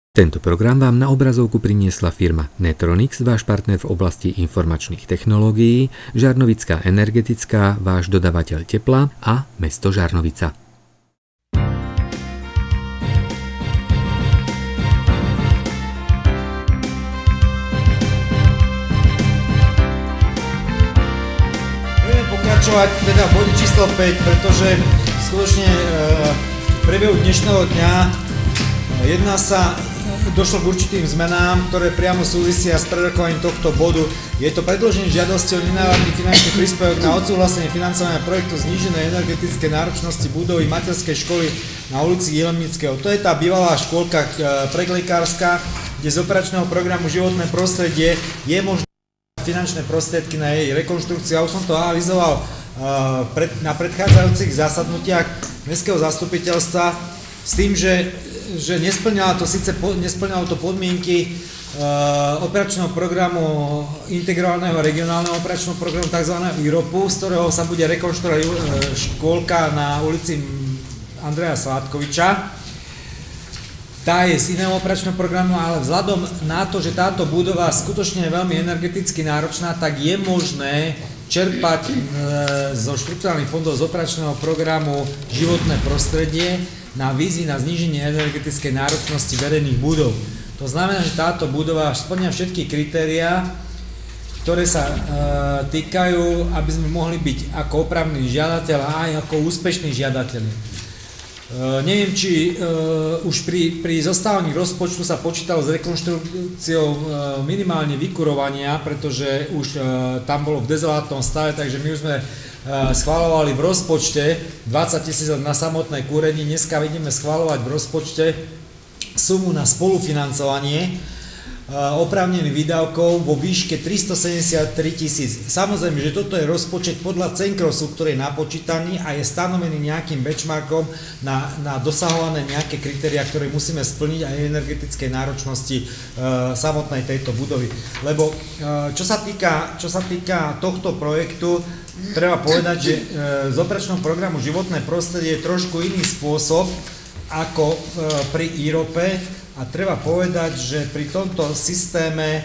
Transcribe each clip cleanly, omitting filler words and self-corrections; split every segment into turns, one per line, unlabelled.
Tento program vám na obrazovku priniesla firma Netronix, váš partner v oblasti informačných technológií, Žarnovická energetická, váš dodavateľ tepla a mesto Žarnovica.
Budeme pokračovať teda v bode číslo 5, pretože skutočne v priebehu dnešného dňa došlo k určitým zmenám, ktoré priamo súvisia s prerokovaním tohto bodu. Je to predloženie žiadosti o nenávratný finančný príspevok na odsúhlasenie financovania projektu zníženej energetickej náročnosti budovy materskej školy na ulici Jelemnického. To je tá bývalá škôlka preklekárska, kde z operačného programu Životné prostredie je možné finančné prostriedky na jej rekonštrukciu. Ja už som to avizoval na predchádzajúcich zasadnutiach mestského zastupiteľstva s tým, že nesplňalo to podmienky operačného programu integrovaného regionálneho operačného programu tzv. IROPu, z ktorého sa bude rekonštruovať škôlka na ulici Andreja Sládkoviča. Tá je z iného operačného programu, ale vzhľadom na to, že táto budova skutočne je veľmi energeticky náročná, tak je možné čerpať zo štrukturálnych fondov z operačného programu Životné prostredie na výzvy na zníženie energetickej náročnosti verejných budov. To znamená, že táto budova spĺňa všetky kritériá, ktoré sa týkajú, aby sme mohli byť ako oprávnení žiadateľ a aj ako úspešní žiadatelia. Neviem, či už pri zostávaní rozpočtu sa počítalo s rekonštrukciou minimálne vykurovania, pretože už tam bolo v dezolátnom stave, takže my už sme schvaľovali v rozpočte 20 000 na samotné kúrenie. Dneska vidíme schvaľovať v rozpočte sumu na spolufinancovanie oprávnených výdavkov vo výške 373 000. Samozrejme, že toto je rozpočet podľa Cenkrosu, ktorý je napočítaný a je stanovený nejakým benchmarkom na dosahované nejaké kritériá, ktoré musíme splniť aj energetickej náročnosti samotnej tejto budovy. Lebo čo sa týka tohto projektu, treba povedať, že z operačného programu Životné prostredie je trošku iný spôsob ako pri IROPe. A treba povedať, že pri tomto systéme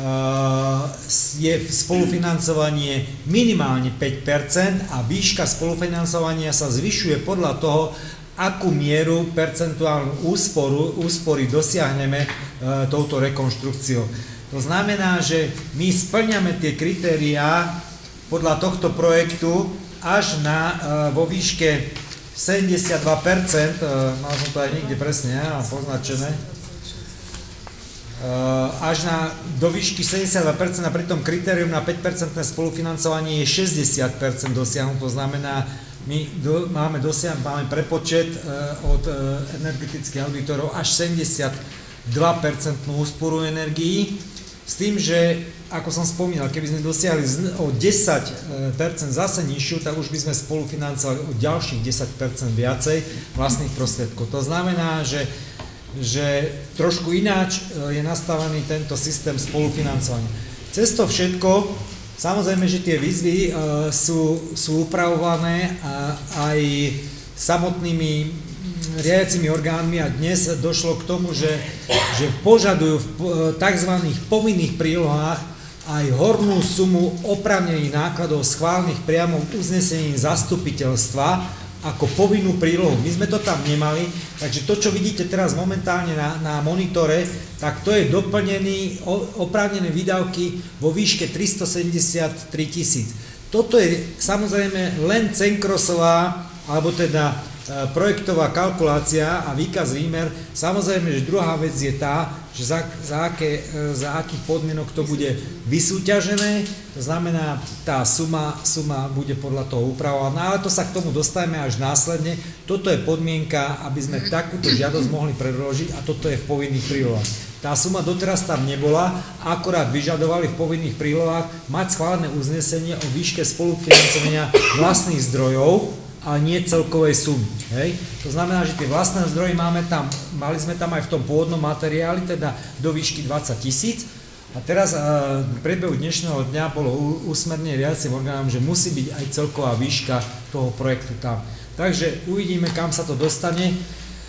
je spolufinancovanie minimálne 5% a výška spolufinancovania sa zvyšuje podľa toho, akú mieru percentuálnu úspory dosiahneme touto rekonštrukciou. To znamená, že my spĺňame tie kritériá podľa tohto projektu až vo výške 72%, mal som to aj niekde presne poznačené, až do výšky 72% a pritom kritérium na 5% spolufinancovanie je 60% dosiahnuť. To znamená, my máme prepočet od energetických auditorov až 72% úsporu energií, s tým, že ako som spomínal, keby sme dosiahli o 10% zase nižšiu, tak už by sme spolufinancovali o ďalších 10% viacej vlastných prostriedkov. To znamená, že trošku ináč je nastavený tento systém spolufinancovania. Cez to všetko, samozrejme, že tie výzvy sú upravované aj samotnými riadiacimi orgánmi a dnes došlo k tomu, že požadujú v tzv. Povinných prílohách aj hornú sumu oprávnených nákladov schválených priamo v uznesení zastupiteľstva ako povinnú prílohu. My sme to tam nemali, takže to, čo vidíte teraz momentálne na monitore, tak to je doplnený oprávnené výdavky vo výške 373 000. Toto je samozrejme len Cenkrosová, alebo teda projektová kalkulácia a výkaz výmer. Samozrejme, že druhá vec je tá, že za akých podmienok to bude vysúťažené, to znamená, tá suma bude podľa toho upravovaná, ale to sa k tomu dostaneme až následne. Toto je podmienka, aby sme takúto žiadosť mohli predložiť a toto je v povinných prílohách. Tá suma doteraz tam nebola, akorát vyžadovali v povinných prílohách mať schválené uznesenie o výške spolufinancovania vlastných zdrojov, ale nie celkovej sumy. Hej? To znamená, že tie vlastné zdroje mali sme tam aj v tom pôvodnom materiáli, teda do výšky 20 000. A teraz v priebehu dnešného dňa bolo usmernenie riadiacim orgánom, že musí byť aj celková výška toho projektu tam. Takže uvidíme, kam sa to dostane.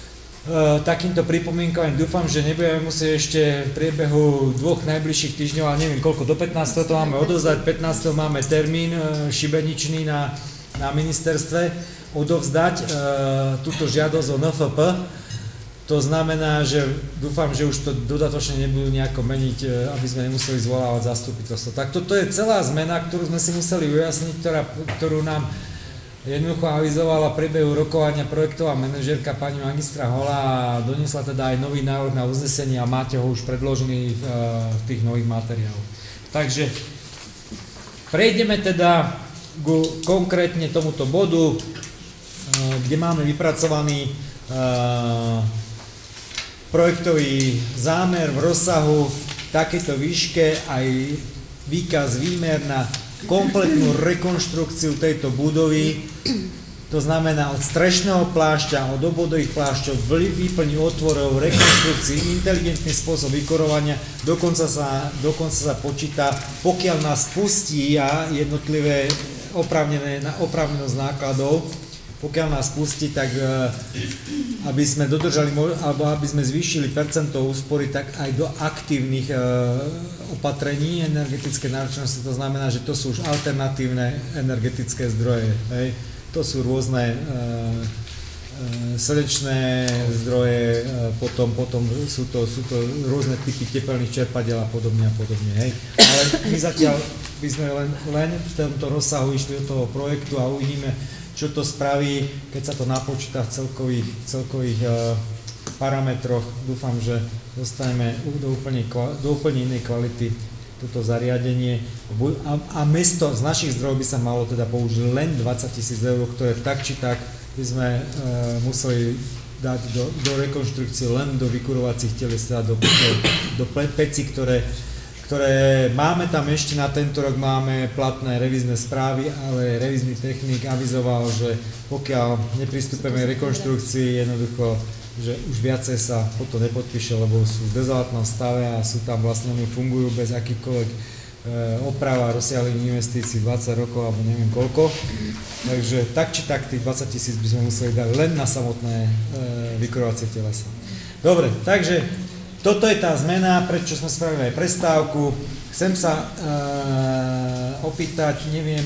takýmto pripomienkovaním. Dúfam, že nebudeme musieť ešte v priebehu 2 najbližších týždňov, a neviem koľko, do 15. to máme odovzdať, 15. máme termín šibeničný na ministerstve, odovzdať túto žiadosť o NFP. To znamená, že dúfam, že už to dodatočne nebudú nejako meniť, aby sme nemuseli zvolávať zastupiteľstvo. Tak toto je celá zmena, ktorú sme si museli ujasniť, ktorú nám jednoducho avizovala v priebehu rokovania projektová manažérka pani magistra Hola a doniesla teda aj nový návrh na uznesenie a máte ho už predložený v tých nových materiáloch. Takže prejdeme teda konkrétne tomuto bodu, kde máme vypracovaný projektový zámer v rozsahu v takejto výške, aj výkaz výmer na kompletnú rekonštrukciu tejto budovy, to znamená od strešného plášťa, od obvodových plášťov, výplň otvorov, rekonštrukcii, inteligentný spôsob vykurovania, dokonca sa počíta, pokiaľ nás pustí a jednotlivé oprávnenosť nákladov, pokiaľ nás pustí, tak aby sme dodržali, alebo aby sme zvýšili percento úspory, tak aj do aktívnych opatrení energetické náročnosti, to znamená, že to sú už alternatívne energetické zdroje. Hej. To sú rôzne slnečné zdroje, potom sú to rôzne typy tepelných čerpadiel a podobne. Hej. Ale my zatiaľ by sme len v tomto rozsahu išli do toho projektu a uvidíme, čo to spraví, keď sa to napočíta v celkových parametroch. Dúfam, že dostaneme do úplne inej kvality toto zariadenie. A mesto z našich zdrojov by sa malo teda použiť len 20 000 eur, ktoré tak či tak by sme museli dať do rekonštrukcie len do vykurovacích teles, teda do pecí, ktoré máme tam ešte na tento rok, máme platné revízne správy, ale revízny technik avizoval, že pokiaľ nepristúpeme k rekonštrukcii, jednoducho, že už viacej sa potom nepodpíše, lebo sú v dezolátnom stave a sú tam vlastne, oni fungujú bez akýchkoľvek oprav a rozsiahlých investícií 20 rokov alebo neviem koľko. Takže tak či tak tých 20 000 by sme museli dať len na samotné vykurovacie telesa. Dobre, takže toto je tá zmena, prečo sme spravili aj prestávku. Chcem sa opýtať, neviem,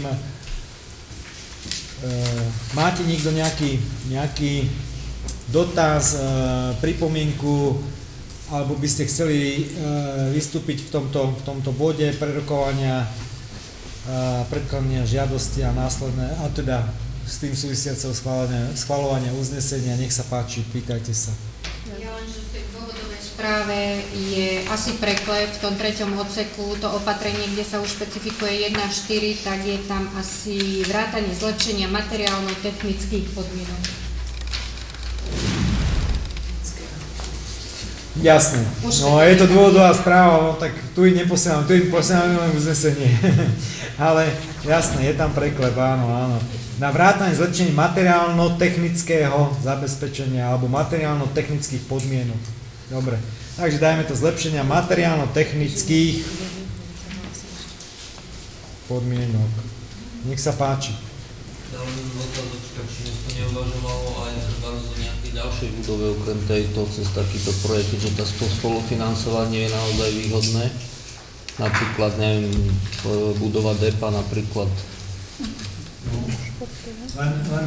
máte niekto nejaký dotaz, pripomienku, alebo by ste chceli vystúpiť v tomto bode prerokovania, predkladania žiadosti a následné, a teda s tým súvisiaceho schvaľovania uznesenia. Nech sa páči, pýtajte sa.
Ja len, že v tej dôvodovej správe je asi preklep v tom 3. odseku, to opatrenie, kde sa už špecifikuje 1.4, tak je tam asi vrátanie zlepšenia materiálno-technických podmienok.
Jasné. No je to dôvodová správa, no tak tu im posielame len uznesenie. Ale jasné, je tam preklep, áno. Na vrátanie zlepšenia materiálno-technického zabezpečenia alebo materiálno-technických podmienok. Dobre, takže dajme to zlepšenia materiálno-technických podmienok. Nech sa páči.
Či to neuvažovalo aj zo nejakej ďalšej budove okrem tejto cez takýto projekt, že tá spolufinancovanie je naozaj výhodné. Napríklad, neviem, budova DEPA napríklad.
Len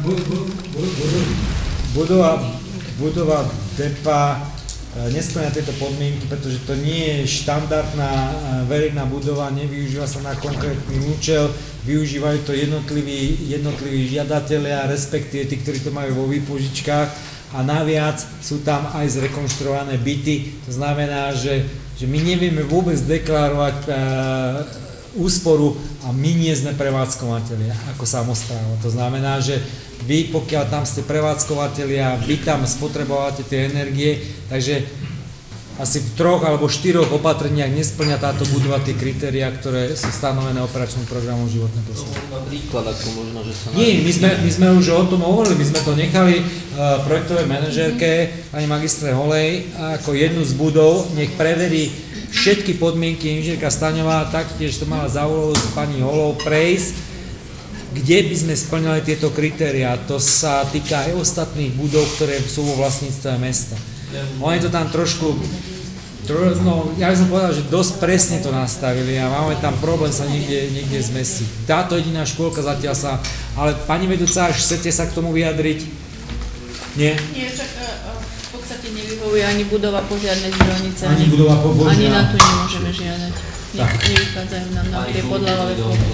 budova DEPA nesplňa tieto podmienky, pretože to nie je štandardná verejná budova, nevyužíva sa na konkrétny účel, využívajú to jednotliví žiadatelia, respektíve tí, ktorí to majú vo výpožičkách, a naviac sú tam aj zrekonštruované byty. To znamená, že my nevieme vôbec deklarovať úsporu a my nie sme prevádzkovateľia ako samospráva. To znamená, že vy, pokiaľ tam ste prevádzkovateľia, vy tam spotrebovate tie energie, takže asi v 3 alebo 4 opatreniach nesplňa táto budova tie kritériá, ktoré sú stanovené operačným programom životné prostredie.
Napríklad, ako možno, že sa...
Nie, my sme už o tom hovorili, my sme to nechali projektovej manažérke, pani magistre Holej, ako jednu z budov, nech preverí všetky podmienky. Inžinierka Staňová taktiež to mala za úlohu s pani Holou prejsť, kde by sme splňali tieto kritériá. To sa týka aj ostatných budov, ktoré sú vo vlastníctve mesta. Oni to tam trošku, no ja by som povedal, že dosť presne to nastavili a máme tam problém sa niekde zmestiť. Táto jediná škôlka zatiaľ sa, ale pani vedúca, až chcete sa k tomu vyjadriť? Nie?
Nie, však v podstate nevyhovuje ani budova požiarnej zbrojnice, ani na tu nemôžeme žiadať. Nevychádzajú nám na tie podľahové plochy.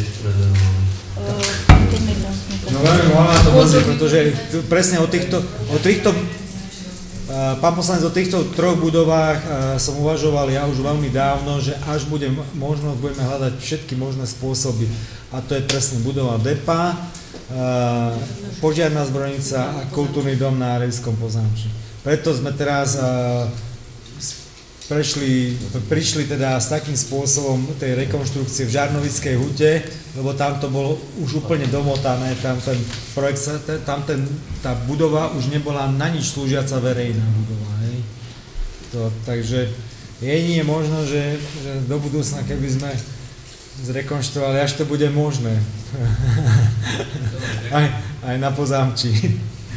No veľmi hlavne to pozrie, pretože presne o týchto pán poslanec, o týchto troch budovách som uvažoval ja už veľmi dávno, že až bude možnosť, budeme hľadať všetky možné spôsoby. A to je presne budova DEPA, požiarna zbrojnica a kultúrny dom na Revskom Pozámči. Preto sme teraz prišli teda s takým spôsobom tej rekonštrukcie v Žarnovickej hute, lebo tam to bolo už úplne domotané, tam ten projekt, tá budova už nebola na nič slúžiaca verejná budova. Hej. Takže jedine je možno, že do budúcna, keby sme zrekonštruovali, až to bude možné. aj na Pozámči.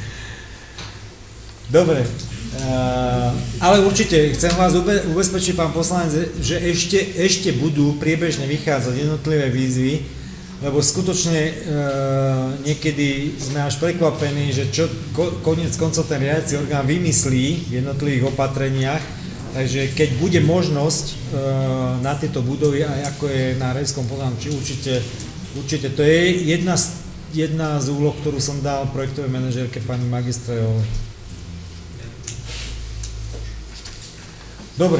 Dobre. Ale určite chcem vás ubezpečiť, pán poslanec, že ešte budú priebežne vychádzať jednotlivé výzvy, lebo skutočne niekedy sme až prekvapení, že čo koniec koncov ten riadiaci orgán vymyslí v jednotlivých opatreniach, takže keď bude možnosť na tieto budovy, aj ako je na Revskom Pozámči, určite to je jedna z úloh, ktorú som dal projektovej manažérke pani Magistrejovej. Dobre,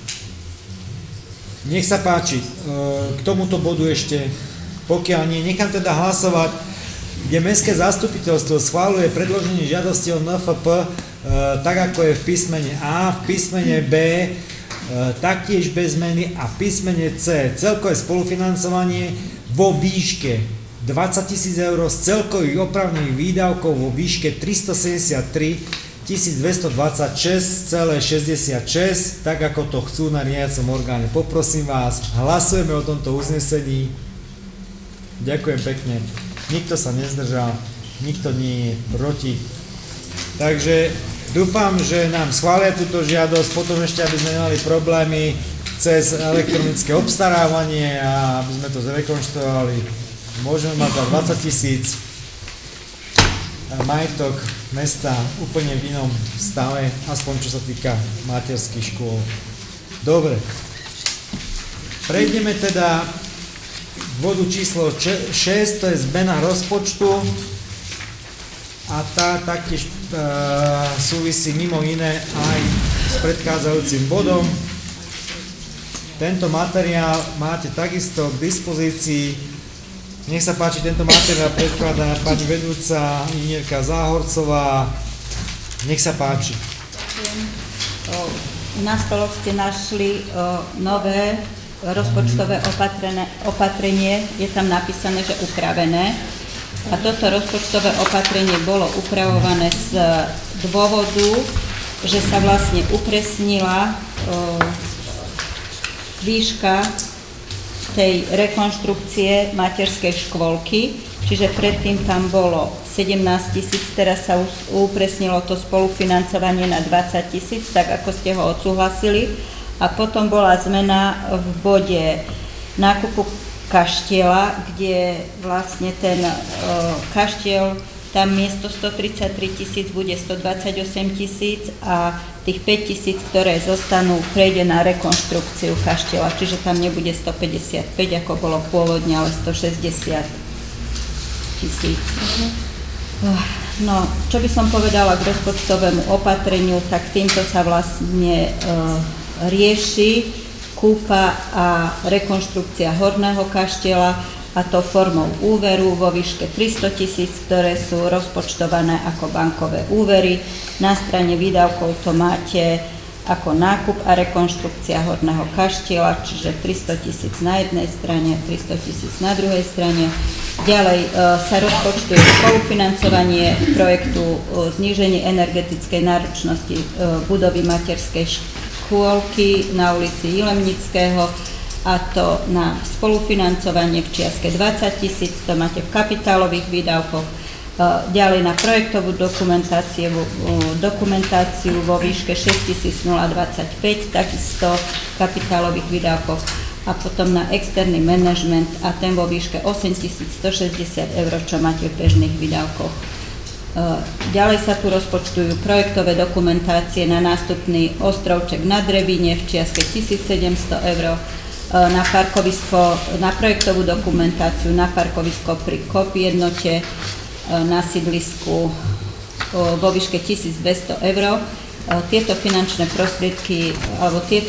nech sa páči, k tomuto bodu ešte, pokiaľ nie, nechám teda hlasovať, kde Mestské zastupiteľstvo schvaľuje predloženie žiadosti o NFP tak, ako je v písmene A, v písmene B, taktiež bez zmeny a v písmene C celkové spolufinancovanie vo výške 20 000 eur z celkových oprávnených výdavkov vo výške 373 1226,66, tak ako to chcú na riadiacom orgáne. Poprosím vás, hlasujeme o tomto uznesení. Ďakujem pekne. Nikto sa nezdržal, nikto nie je proti. Takže dúfam, že nám schvália túto žiadosť, potom ešte, aby sme nemali problémy cez elektronické obstarávanie a aby sme to zrekonštruovali. Môžeme mať za 20 000 majetok mesta úplne v inom stave, aspoň čo sa týka materských škôl. Dobre. Prejdeme teda k bodu číslo 6, to je zmena rozpočtu a tá taktiež súvisí mimo iné aj s predchádzajúcim bodom. Tento materiál máte takisto k dispozícii. Nech sa páči, tento materiál predkladá pani vedúca inžinierka Záhorcová. Nech sa páči.
Na stoloch ste našli nové rozpočtové opatrenie. Je tam napísané, že upravené. A toto rozpočtové opatrenie bolo upravované z dôvodu, že sa vlastne upresnila výška tej rekonštrukcie materskej škôlky, čiže predtým tam bolo 17 000, teraz sa upresnilo to spolufinancovanie na 20 000, tak ako ste ho odsúhlasili. A potom bola zmena v bode nákupu kaštieľa, kde vlastne ten kaštieľ tam miesto 133 000 bude 128 000 a tých 5 000, ktoré zostanú, prejde na rekonštrukciu kaštieľa, čiže tam nebude 155, ako bolo pôvodne, ale 160 000. No, čo by som povedala k rozpočtovému opatreniu, tak týmto sa vlastne rieši kúpa a rekonštrukcia horného kaštieľa, a to formou úveru vo výške 300 000, ktoré sú rozpočtované ako bankové úvery. Na strane výdavkov to máte ako nákup a rekonštrukcia horného kaštieľa, čiže 300 000 na jednej strane, 300 000 na druhej strane. Ďalej sa rozpočtuje spolufinancovanie projektu zníženie energetickej náročnosti budovy materskej škôlky na ulici Jilemnického a to na spolufinancovanie v čiastke 20 000, to máte v kapitálových výdavkoch, ďalej na projektovú dokumentáciu vo výške 6025, takisto v kapitálových výdavkoch, a potom na externý manažment a ten vo výške 8160 eur, čo máte v bežných výdavkoch. Ďalej sa tu rozpočtujú projektové dokumentácie na nástupný ostrovček na Drevíne v čiastke 1700 eur, na projektovú dokumentáciu na parkovisko pri KOP jednote na sídlisku vo výške 1200 eur. Tieto finančné prostriedky alebo tieto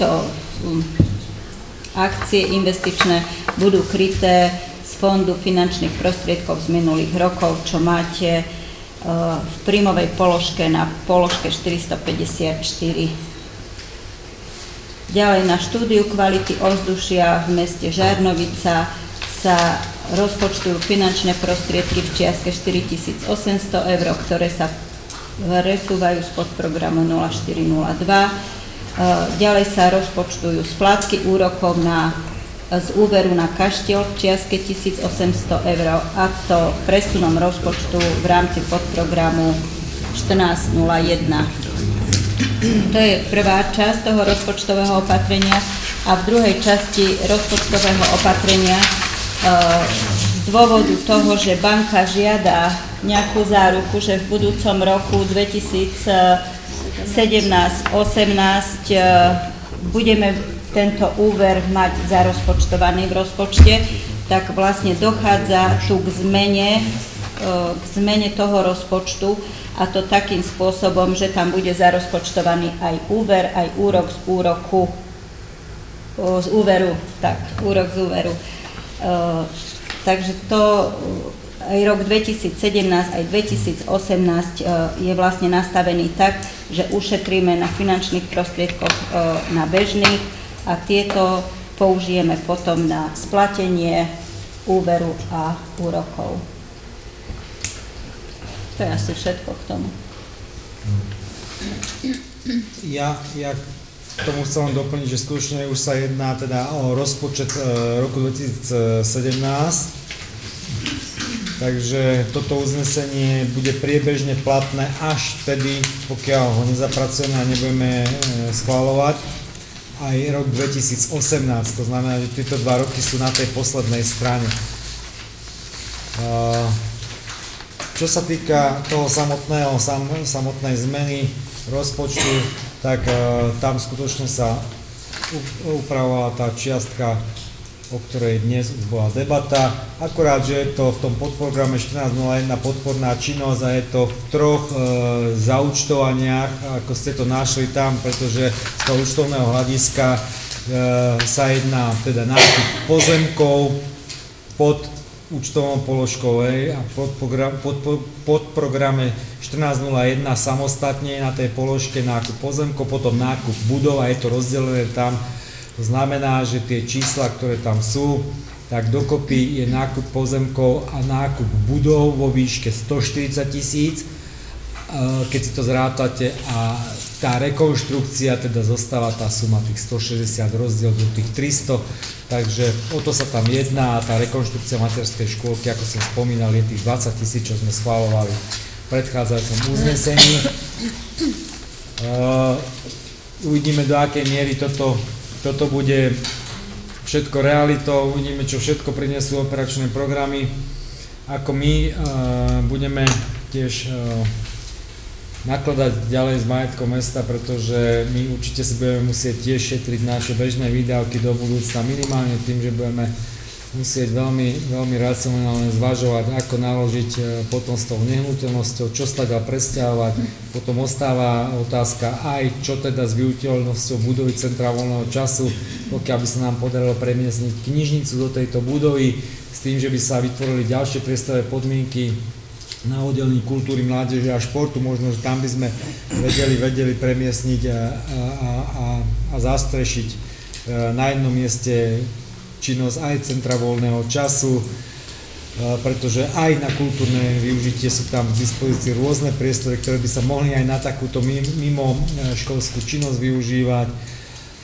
akcie investičné budú kryté z fondu finančných prostriedkov z minulých rokov, čo máte v príjmovej položke na položke 454. Ďalej na štúdiu kvality ovzdušia v meste Žarnovica sa rozpočtujú finančné prostriedky v čiastke 4800 eur, ktoré sa presúvajú z podprogramu 0402. Ďalej sa rozpočtujú splátky úrokov z úveru na kaštiel v čiastke 1800 eur, a to presunom rozpočtu v rámci podprogramu 1401. To je prvá časť toho rozpočtového opatrenia, a v druhej časti rozpočtového opatrenia z dôvodu toho, že banka žiada nejakú záruku, že v budúcom roku 2017-18 budeme tento úver mať zarozpočtovaný v rozpočte, tak vlastne dochádza tu k zmene toho rozpočtu, a to takým spôsobom, že tam bude zarozpočtovaný aj úver, aj úrok z úroku, úrok z úveru. Takže to aj rok 2017, aj 2018 je vlastne nastavený tak, že ušetríme na finančných prostriedkoch na bežných a tieto použijeme potom na splatenie úveru a úrokov. To je asi všetko k tomu.
Ja k tomu chcem doplniť, že skutočne už sa jedná teda o rozpočet roku 2017, takže toto uznesenie bude priebežne platné až vtedy, pokiaľ ho nezapracujeme a nebudeme schvaľovať, aj rok 2018, to znamená, že tieto 2 roky sú na tej poslednej strane. Čo sa týka toho samotnej zmeny rozpočtu, tak tam skutočne sa upravovala tá čiastka, o ktorej dnes už bola debata. Akurát, že je to v tom podprograme 1401 podporná činnosť a je to v 3 zaúčtovaniach, ako ste to našli tam, pretože z toho účtovného hľadiska sa jedná teda nákup pozemkov pod účtovnou položkou a podprograme 1401 samostatne na tej položke nákup pozemkov, potom nákup budov a je to rozdelené tam. To znamená, že tie čísla, ktoré tam sú, tak dokopy je nákup pozemkov a nákup budov vo výške 140 000, keď si to zrátate, a tá rekonštrukcia teda zostáva tá suma tých 160 rozdiel do tých 300, takže o to sa tam jedná a tá rekonštrukcia materskej škôlky, ako som spomínal, je tých 20 000, čo sme schvaľovali v predchádzajúcom uznesení. Uvidíme, do akej miery toto bude všetko realitou, uvidíme, čo všetko prinesú operačné programy, ako my budeme tiež nakladať ďalej s majetkom mesta, pretože my určite si budeme musieť tiež šetriť naše bežné výdavky do budúcna, minimálne tým, že budeme musieť veľmi racionálne zvažovať, ako naložiť potom s tou nehnuteľnosťou, čo sa dá presťahovať. Potom ostáva otázka aj, čo teda s využiteľnosťou budovy Centra voľného času, pokiaľ by sa nám podarilo premiestniť knižnicu do tejto budovy, s tým, že by sa vytvorili ďalšie priestorové podmienky na oddelení kultúry, mládeže a športu, možno, že tam by sme vedeli premiestniť a zastrešiť na jednom mieste činnosť aj Centra voľného času, pretože aj na kultúrne využitie sú tam v dispozícii rôzne priestory, ktoré by sa mohli aj na takúto mimo školskú činnosť využívať.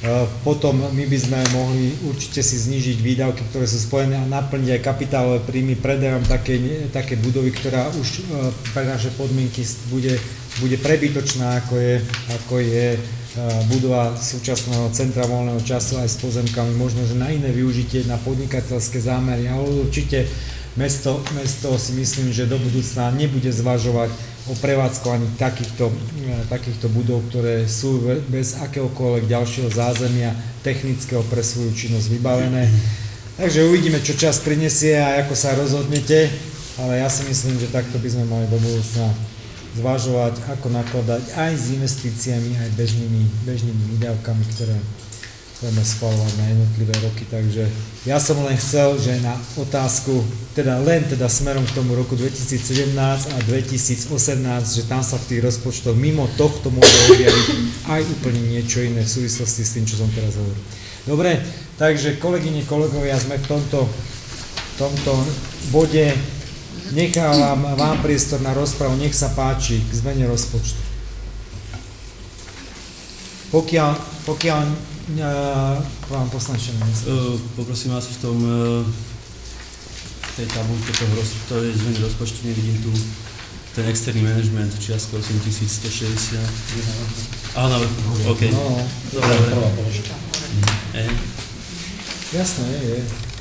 Potom my by sme mohli určite si znížiť výdavky, ktoré sú spojené a naplniť aj kapitálové príjmy predajom také budovy, ktorá už pre naše podmienky bude prebytočná, ako je budova súčasného centra voľného času aj s pozemkami, možno, že na iné využitie, na podnikateľské zámery, ale určite mesto si myslím, že do budúcna nebude zvažovať o prevádzkovaní takýchto budov, ktoré sú bez akéhokoľvek ďalšieho zázemia technického pre svoju činnosť vybavené. Takže uvidíme, čo čas prinesie a ako sa rozhodnete, ale ja si myslím, že takto by sme mali do budúcna zvažovať, ako nakladať aj s investíciami, aj bežnými výdavkami, ktoré budeme schvaľovať na jednotlivé roky. Takže ja som len chcel, že na otázku, len smerom k tomu roku 2017 a 2018, že tam sa v tých rozpočtoch mimo tohto môže objaviť aj úplne niečo iné v súvislosti s tým, čo som teraz hovoril. Dobre, takže kolegyne, kolegovia, sme v tomto bode. Nechávam vám priestor na rozpravu, nech sa páči k zmene rozpočtu. Pokiaľ pán poslanče,
poprosím vás v tej tabuľke tej zmeny rozpočtu nevidím tu ten externý manažment v čiastke 8160. Aha, na vrchu, OK. Dobre.
Jasné, je.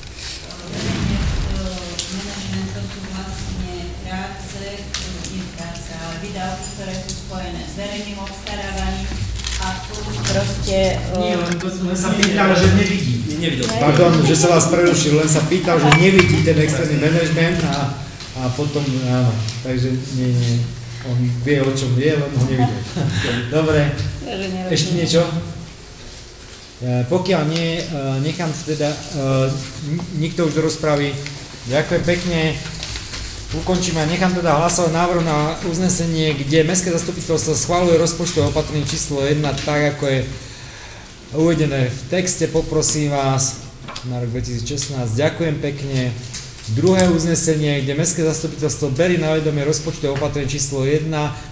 Manažment to sú vlastne práce, ale výdavky, ktoré sú spojené s verejným obstarávaním a proste...
Nie, len sa pýtal, že nevidí. Pardon, že sa vás prerušil, len sa pýtal, že nevidí ten externý manažment a potom, áno, takže nie, on vie, o čom vie, len ho nevidí. Dobre, ešte niečo? Pokiaľ nie, nechám teda nikto už do rozpravy. Ďakujem pekne. Ukončíme a nechám teda hlasovať návrh na uznesenie, kde Mestské zastupiteľstvo schvaľuje rozpočtové opatrenie číslo 1 tak, ako je uvedené v texte. Poprosím vás na rok 2016. Ďakujem pekne. Druhé uznesenie, kde Mestské zastupiteľstvo berie na vedomie rozpočtové opatrenie číslo 1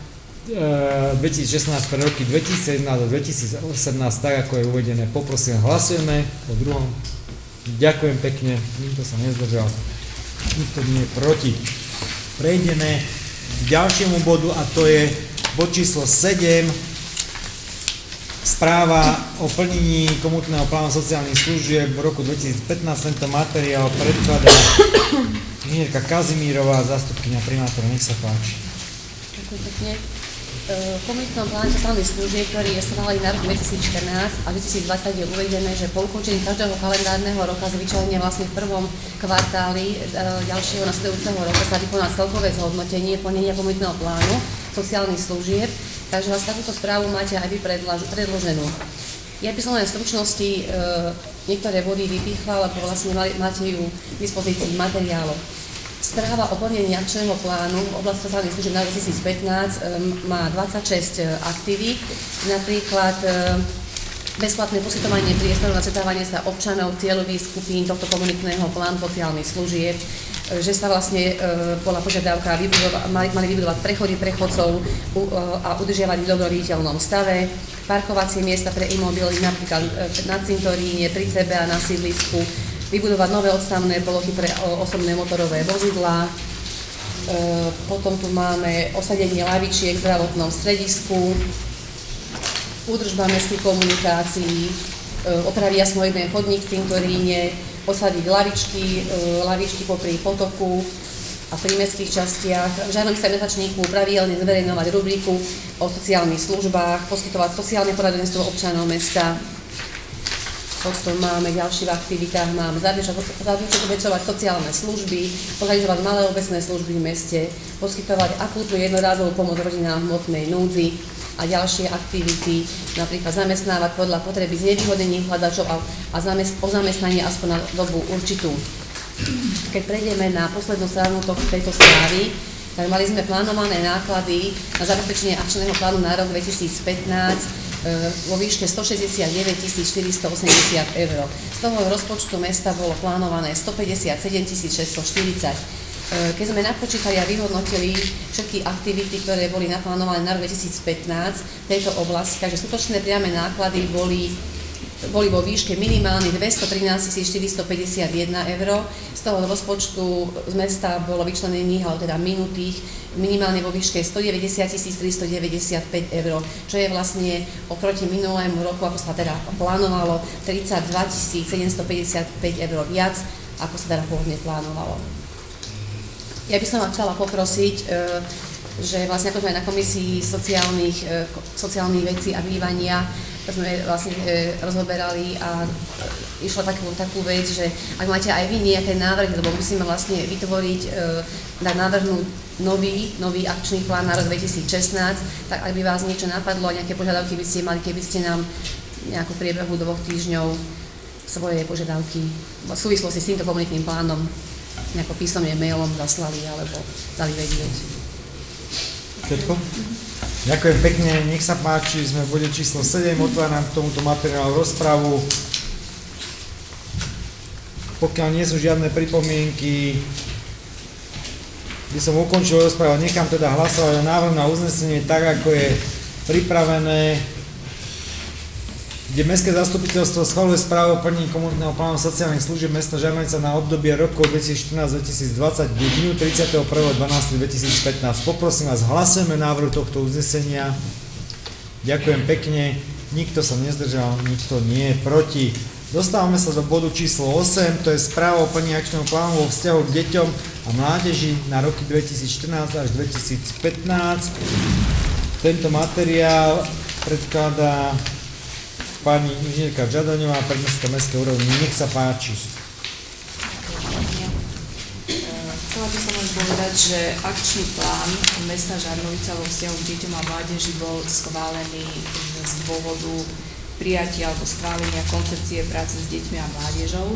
2016 pre roky 2017 a 2018 tak, ako je uvedené. Poprosím, hlasujeme o druhom. Ďakujem pekne. Nikto sa nezdržal. Nikto nie je proti. Prejdeme k ďalšiemu bodu a to je bod číslo 7. Správa o plnení komunitného plánu sociálnych služieb v roku 2015. Tento materiál predkladá inžinierka Kazimírová, zástupkyňa primátora. Nech sa páči.
Ďakujem pekne. V komunitnom pláne sociálnych služieb, ktorý je schválený na rok 2014 a 2020 je uvedené, že po ukončení každého kalendárneho roka, zvyčajne vlastne v prvom kvartáli ďalšieho nasledujúceho roka sa vykoná celkové zhodnotenie plnenia komunitného plánu sociálnych služieb, takže vás takúto správu máte aj vy predloženú. Ja by som len v stručnosti niektoré body vypichla, lebo vlastne máte ju k dispozícii materiálov. Správa o plnení akčného plánu v oblasti sociálnych služieb na 2015 má 26 aktivít, napríklad bezplatné poskytovanie priestoru na stretávanie sa občanov cieľových skupín tohto komunitného plánu sociálnych služieb, že sa vlastne bola požiadavka mali vybudovať prechody prechodcov a udržiavať v dobroviditeľnom stave, parkovacie miesta pre imobily napríklad na cintoríne, pri sebe a na sídlisku, vybudovať nové odstavné plochy pre osobné motorové vozidlá. Potom tu máme osadenie lavičiek v zdravotnom stredisku, údržba mestských komunikácií, opraví jasnoidný chodník v cintoríne, osadiť lavičky popri potoku a pri mestských častiach. Žiadam sa mesačníku pravidelne zverejňovať rubriku o sociálnych službách, poskytovať sociálne poradenstvo občanov mesta. Potom máme ďalšie v aktivitách, máme zabezpečovať sociálne služby, organizovať malé obecné služby v meste, poskytovať akútnu jednorázovú pomoc rodinám v hmotnej núdzi a ďalšie aktivity, napríklad zamestnávať podľa potreby znevýhodnených hľadačov a o zamestnanie aspoň na dobu určitú. Keď prejdeme na poslednú stranu tejto správy, tak mali sme plánované náklady na zabezpečenie akčného plánu na rok 2015 vo výške 169 480 eur. Z toho rozpočtu mesta bolo plánované 157 640. Keď sme napočítali a vyhodnotili všetky aktivity, ktoré boli naplánované na rok 2015 v tejto oblasti, takže skutočné priame náklady boli boli vo výške minimálne 213 451 eur. Z toho rozpočtu z mesta bolo vyčlenených, ale teda minutých, minimálne vo výške 190 395 eur, čo je vlastne oproti minulému roku, ako sa teda plánovalo, 32 755 eur viac, ako sa teda pôvodne plánovalo. Ja by som vás chcela poprosiť, že vlastne ako sme na komisii sociálnych vecí a bývania sme vlastne rozoberali a išlo takú vec, že ak máte aj vy nejaké návrhy, lebo musíme vlastne vytvoriť, navrhnúť nový akčný plán na rok 2016, tak ak by vás niečo napadlo, nejaké požiadavky by ste mali, keby ste nám nejakú priebehu 2 týždňov svoje požiadavky v súvislosti s týmto komunitným plánom nejako písomne mailom zaslali alebo dali vedieť.
Všetko? Ďakujem pekne, nech sa páči, sme v bode číslo 7, otváram k tomuto materiálu rozpravu. Pokiaľ nie sú žiadne pripomienky, by som ukončil rozprávu, nechám teda hlasovať o návrhu na uznesenie tak, ako je pripravené, kde Mestské zastupiteľstvo schvaľuje správu o plnení komunitného plánu sociálnych služieb mesta Žarnovica na obdobie rokov 2014-2020 do dňu 31.12.2015. Poprosím vás, hlasujeme návrhu tohto uznesenia. Ďakujem pekne. Nikto sa nezdržal, nikto nie je proti. Dostávame sa do bodu číslo 8, to je správa o plnení akčného plánu vo vzťahu k deťom a mládeži na roky 2014 až 2015. Tento materiál predkladá pani inžinierka Žadaňová, predsedníčka mestskej úrovni. Nech sa páči.
Chcela by som len povedať, že akčný plán mesta Žarnovica vo vzťahu k deťom a mládeži bol schválený z dôvodu prijatia alebo schválenia koncepcie práce s deťmi a mládežou.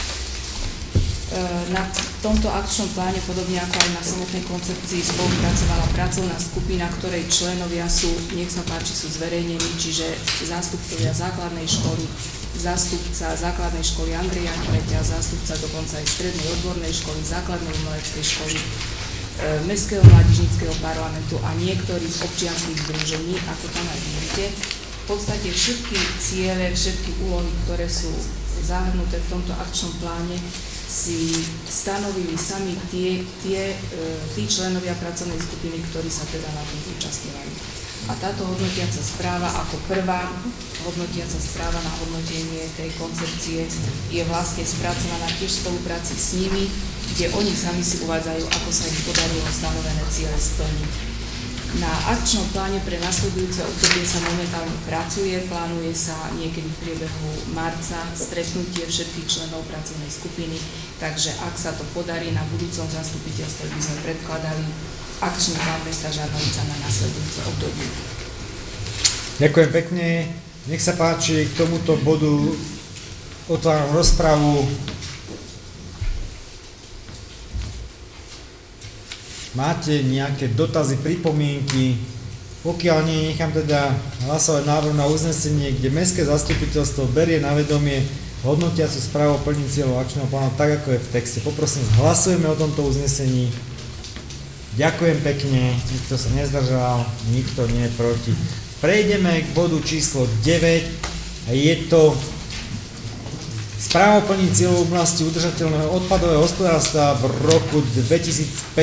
Na tomto akčnom pláne, podobne ako aj na samotnej koncepcii, spolupracovala pracovná skupina, ktorej členovia sú, nech sa páči, sú zverejnení, čiže zástupcovia základnej školy, zástupca základnej školy Andreja Kmeťa, zástupca dokonca aj strednej odbornej školy, základnej umeleckej školy, Mestského mládežníckeho parlamentu a niektorých občianskych združení, ako tam aj vidíte. V podstate všetky ciele, všetky úlohy, ktoré sú zahrnuté v tomto akčnom pláne, si stanovili sami tí členovia pracovnej skupiny, ktorí sa teda na tom zúčastňovali. A táto hodnotiaca správa ako prvá hodnotiaca správa na hodnotenie tej koncepcie je vlastne spracovaná tiež v spolupráci s nimi, kde oni sami si uvádzajú, ako sa im podarilo stanovené ciele splniť. Na akčnom pláne pre nasledujúce obdobie sa momentálne pracuje, plánuje sa niekedy v priebehu marca stretnutie všetkých členov pracovnej skupiny, takže ak sa to podarí, na budúcom zastupiteľstve by sme predkladali akčný plán mesta Žarnovica na nasledujúce obdobie.
Ďakujem pekne, nech sa páči, k tomuto bodu otváram rozpravu. Máte nejaké dotazy, pripomienky? Pokiaľ nie, nechám teda hlasovať návrh na uznesenie, kde Mestské zastupiteľstvo berie na vedomie hodnotiacu správu o plnení cieľov akčného plánu tak, ako je v texte. Poprosím, hlasujeme o tomto uznesení. Ďakujem pekne, nikto sa nezdržal, nikto nie je proti. Prejdeme k bodu číslo 9 a je to správa o plnení cieľov v oblasti udržateľného odpadového hospodárstva v roku 2015.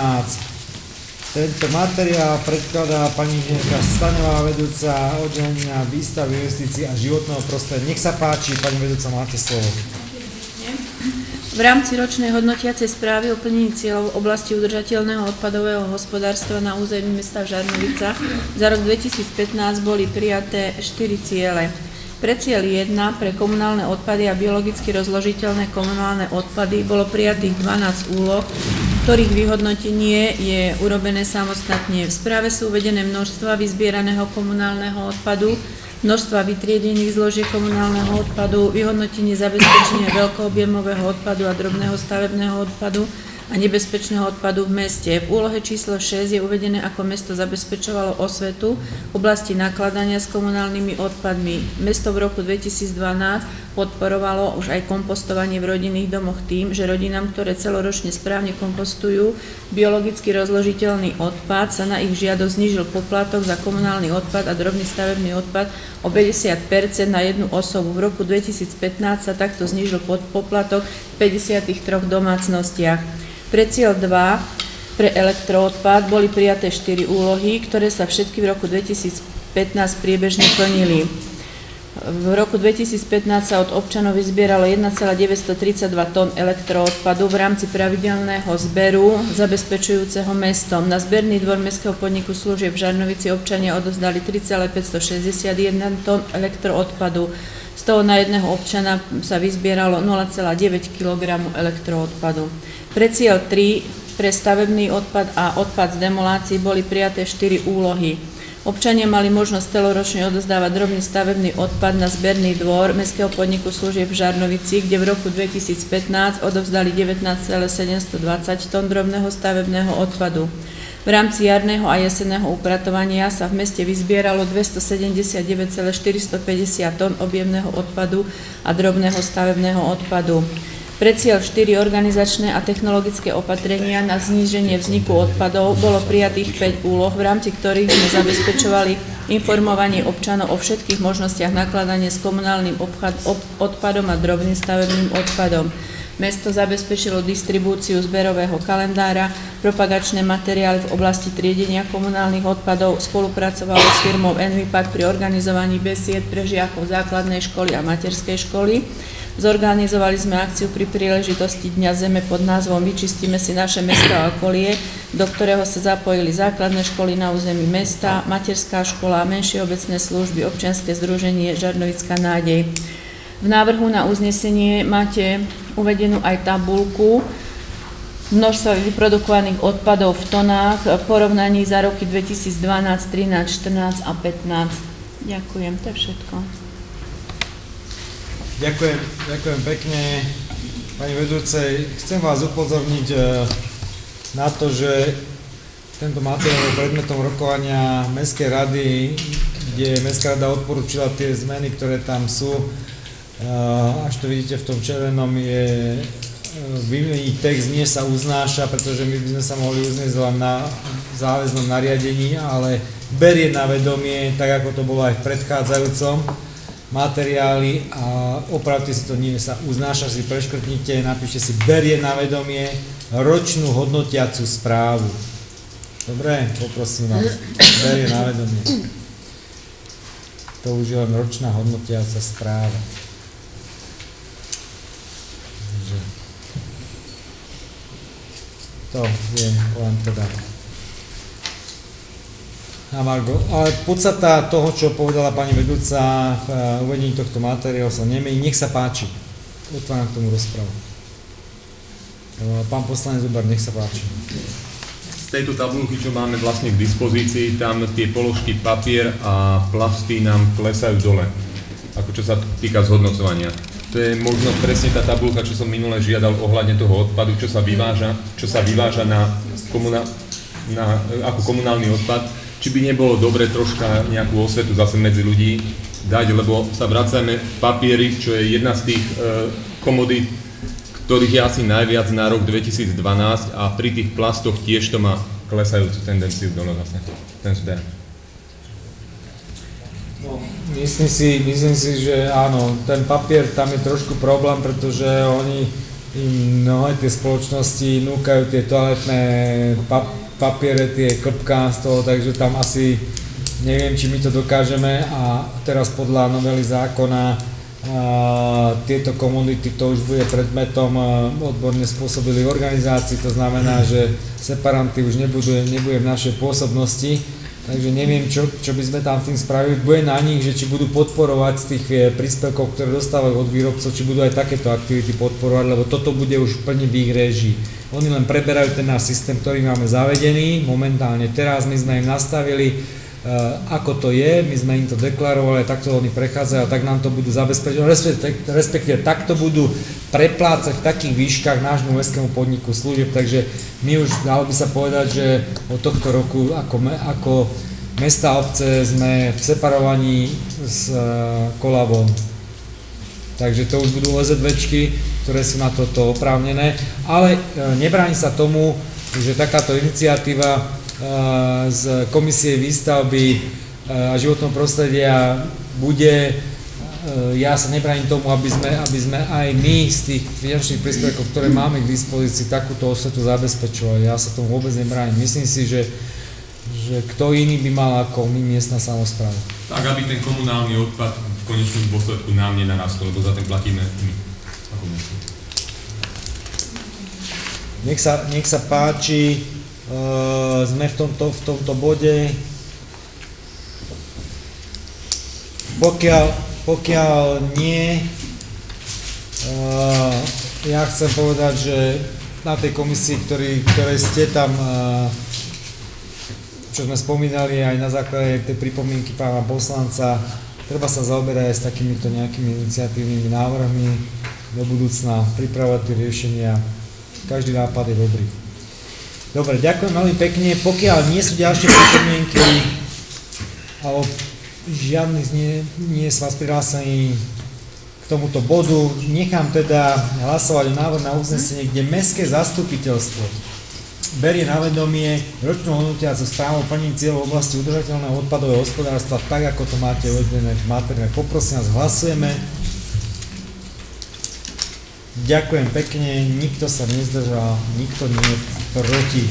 Tento materiál predkladá pani inžinierka Staňová, vedúca oddelenia výstavy, investícií a životného prostredia. Nech sa páči, pani vedúca, máte slovo.
V rámci ročnej hodnotiacej správy o plnení cieľov v oblasti udržateľného odpadového hospodárstva na území mesta Žarnovica za rok 2015 boli prijaté 4 ciele. Pre cieľ 1 pre komunálne odpady a biologicky rozložiteľné komunálne odpady bolo prijatých 12 úloh, ktorých vyhodnotenie je urobené samostatne. V správe sú uvedené množstva vyzbieraného komunálneho odpadu, množstva vytriedených zložiek komunálneho odpadu, vyhodnotenie zabezpečenia veľkoobjemového odpadu a drobného stavebného odpadu a nebezpečného odpadu v meste. V úlohe číslo 6 je uvedené, ako mesto zabezpečovalo osvetu v oblasti nakladania s komunálnymi odpadmi. Mesto v roku 2012 podporovalo už aj kompostovanie v rodinných domoch tým, že rodinám, ktoré celoročne správne kompostujú biologicky rozložiteľný odpad, sa na ich žiadosť znížil poplatok za komunálny odpad a drobný stavebný odpad o 50% na jednu osobu. V roku 2015 sa takto znížil poplatok v 53 domácnostiach. Pre cieľ 2 pre elektroodpad boli prijaté 4 úlohy, ktoré sa všetky v roku 2015 priebežne plnili. V roku 2015 sa od občanov vyzbieralo 1,932 tón elektroodpadu v rámci pravidelného zberu zabezpečujúceho mestom. Na zberný dvor Mestského podniku služieb v Žarnovici občania odovzdali 3,561 tón elektroodpadu. Z toho na jedného občana sa vyzbieralo 0,9 kg elektroodpadu. Pre cieľ 3 pre stavebný odpad a odpad z demolácií boli prijaté 4 úlohy. Občania mali možnosť celoročne odozdávať drobný stavebný odpad na zberný dvor Mestského podniku služieb v Žarnovici, kde v roku 2015 odovzdali 19,720 tón drobného stavebného odpadu. V rámci jarného a jesenného upratovania sa v meste vyzbieralo 279,450 tón objemného odpadu a drobného stavebného odpadu. Pre cieľ 4 organizačné a technologické opatrenia na zníženie vzniku odpadov bolo prijatých 5 úloh, v rámci ktorých sme zabezpečovali informovanie občanov o všetkých možnostiach nakladania s komunálnym odpadom a drobným stavebným odpadom. Mesto zabezpečilo distribúciu zberového kalendára, propagačné materiály v oblasti triedenia komunálnych odpadov, spolupracovalo s firmou Envipak pri organizovaní besied pre žiakov základnej školy a materskej školy. Zorganizovali sme akciu pri príležitosti Dňa Zeme pod názvom Vyčistíme si naše mesto a okolie, do ktorého sa zapojili základné školy na území mesta, materská škola, menšie obecné služby, občianske združenie Žarnovická nádej. V návrhu na uznesenie máte uvedenú aj tabuľku množstva vyprodukovaných odpadov v tonách v porovnaní za roky 2012, 13, 14 a 15. Ďakujem, to je všetko.
Ďakujem pekne, pani vedúcej. Chcem vás upozorniť na to, že tento materiál je predmetom rokovania Mestskej rady, kde Mestská rada odporúčila tie zmeny, ktoré tam sú. Až to vidíte v tom červenom, je vymeniť text, nie sa uznáša, pretože my by sme sa mohli uzniesť len na záväznom nariadení, ale berie na vedomie, tak ako to bolo aj v predchádzajúcom materiáli, a opravte si to, nie sa uznáša, si preškrtnite, napíšte si berie na vedomie ročnú hodnotiacu správu. Dobre, poprosím vás, berie na vedomie. To už je len ročná hodnotiaca správa. To je len teda na margo. Ale podstata toho, čo povedala pani vedúca v uvedení tohto materiálu, sa nemení. Nech sa páči. Otváram k tomu rozpravu. Pán poslanec Zubar, nech sa páči.
Z tejto tabuľky, čo máme vlastne k dispozícii, tam tie položky papier a plasty nám klesajú dole. Ako čo sa týka zhodnocovania. To je možno presne tá tabuľka, čo som minule žiadal ohľadne toho odpadu, čo sa vyváža ako komunálny odpad. Či by nebolo dobre troška nejakú osvetu zase medzi ľudí dať, lebo sa vracajme papiery, čo je jedna z tých komodít, ktorých je asi najviac na rok 2012, a pri tých plastoch tiež to má klesajúcu tendenciu dole zase, ten zber.
No, myslím si, že áno, ten papier tam je trošku problém, pretože oni mnohé tie spoločnosti núkajú tie toaletné papiere, tie klpká z toho, takže tam asi neviem, či my to dokážeme, a teraz podľa novely zákona tieto komodity, to už bude predmetom odborne spôsobilých organizácií, to znamená, že separanty už nebude v našej pôsobnosti, takže neviem, čo by sme tam tým spravili. Bude na nich, že či budú podporovať z tých príspevkov, ktoré dostávajú od výrobcov, či budú aj takéto aktivity podporovať, lebo toto bude už plne v ich réžii. Oni len preberajú ten náš systém, ktorý máme zavedený momentálne teraz, my sme im nastavili ako to je, my sme im to deklarovali, takto oni prechádzajú a tak nám to budú zabezpečiť, respektíve takto budú preplácať v takých výškach nášmu mestskému podniku služieb, takže my už, dalo by sa povedať, že od tohto roku ako mesta a obce sme v separovaní s Kolabom. Takže to už budú OZVčky, ktoré sú na toto oprávnené, ale nebráni sa tomu, že takáto iniciatíva z Komisie výstavby a životného prostredia bude, ja sa nebránim tomu, aby sme aj my z tých finančných príspevkov, ktoré máme k dispozícii, takúto osvetu zabezpečovali. Ja sa tomu vôbec nebránim. Myslím si, že kto iný by mal ako my, miestna samospráva.
Tak, aby ten komunálny odpad v konečnom dôsledku nám nenarastol, lebo za ten platíme my ako mesto.
Nech sa páči, sme v tomto bode. Pokiaľ nie, ja chcem povedať, že na tej komisii, ktoré ste tam, čo sme spomínali aj na základe tej pripomienky pána poslanca, treba sa zaoberať aj s takýmito nejakými iniciatívnymi návrhmi do budúcna, pripravovať tie riešenia. Každý nápad je dobrý. Dobre, ďakujem veľmi pekne. Pokiaľ nie sú ďalšie pripomienky, alebo žiadny nie je z vás prihlásený k tomuto bodu, nechám teda hlasovať o návrh na uznesenie, kde mestské zastupiteľstvo berie na vedomie ročnú hodnotiacu správu o plnení cieľov v oblasti udržateľného odpadového hospodárstva, tak ako to máte uvedené v materiáli. Poprosím vás, hlasujeme. Ďakujem pekne, nikto sa nezdržal, nikto nie je proti.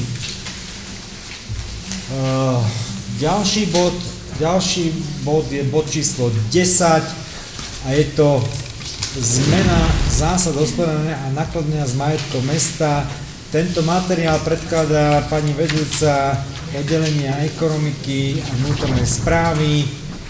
Ďalší bod je bod číslo 10 a je to zmena zásad hospodárenia a nakladania s majetkom mesta. Tento materiál predkladá pani vedúca oddelenia ekonomiky a vnútornej správy.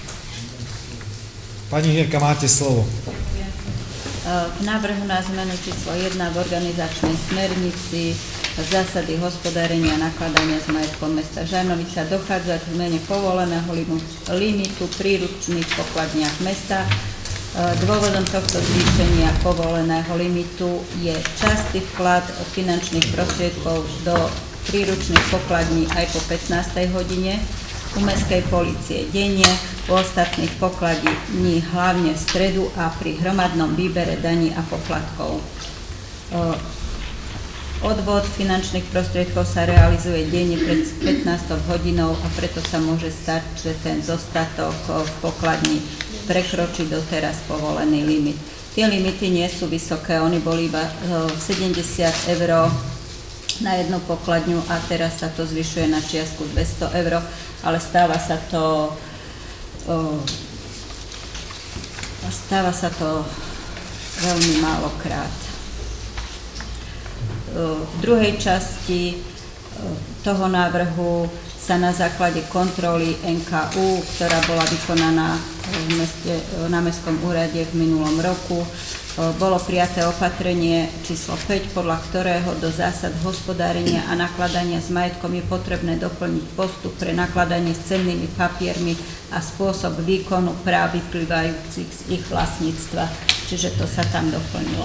Pani inžinierka, máte slovo.
V návrhu na zmenu číslo 1 v organizačnej smernici zásady hospodárenia a nakladania s majetkom mesta Žarnovica dochádza k zmene povoleného limitu pri ručných pokladniach mesta. Dôvodom tohto zvýšenia povoleného limitu je častý vklad finančných prostriedkov do príručných pokladní aj po 15. hodine, u mestskej polície denne, u ostatných pokladní hlavne v stredu a pri hromadnom výbere daní a poplatkov. Odvod finančných prostriedkov sa realizuje denne pred 15 hodinou a preto sa môže stať, že ten dostatok v pokladni prekročí doteraz povolený limit. Tie limity nie sú vysoké, oni boli iba 70 € na jednu pokladňu a teraz sa to zvyšuje na čiastku 200 €, ale stáva sa to veľmi málokrát. V druhej časti toho návrhu sa na základe kontroly NKÚ, ktorá bola vykonaná na Mestskom úrade v minulom roku, bolo prijaté opatrenie číslo 5, podľa ktorého do zásad hospodárenia a nakladania s majetkom je potrebné doplniť postup pre nakladanie s cennými papiermi a spôsob výkonu práv vyplývajúcich z ich vlastníctva. Čiže to sa tam doplnilo.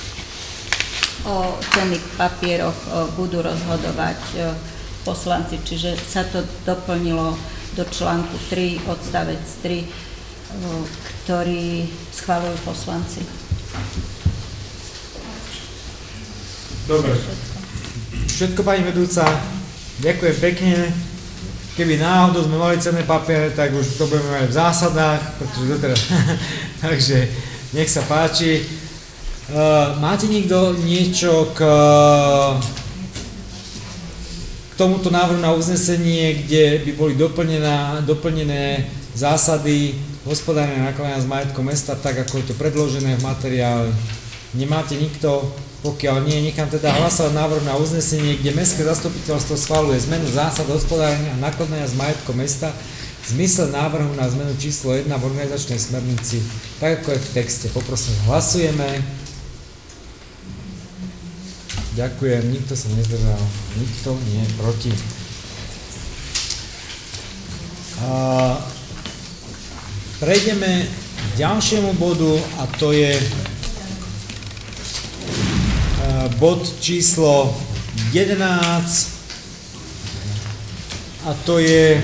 O cenných papieroch budú rozhodovať poslanci, čiže sa to doplnilo do článku 3, odstavec 3, ktorý schvaľujú poslanci.
Dobre. Všetko, pani vedúca. Ďakujem pekne. Keby náhodou sme mali cenné papiere, tak už to budeme mať v zásadách, pretože doteraz. Takže nech sa páči. Máte niekto niečo k tomuto návrhu na uznesenie, kde by boli doplnené zásady hospodárenia a nakladania s majetkom mesta, tak ako je to predložené v materiáli? Nemáte nikto? Pokiaľ nie, nechám teda hlasovať návrh na uznesenie, kde mestské zastupiteľstvo schvaľuje zmenu zásad hospodárenia a nakladania s majetkom mesta v zmysle návrhu na zmenu číslo 1 v organizačnej smernici, tak ako je v texte. Poprosím, hlasujeme. Ďakujem, nikto sa nezdržal, nikto nie je proti. Prejdeme k ďalšiemu bodu a to je bod číslo 11 a to je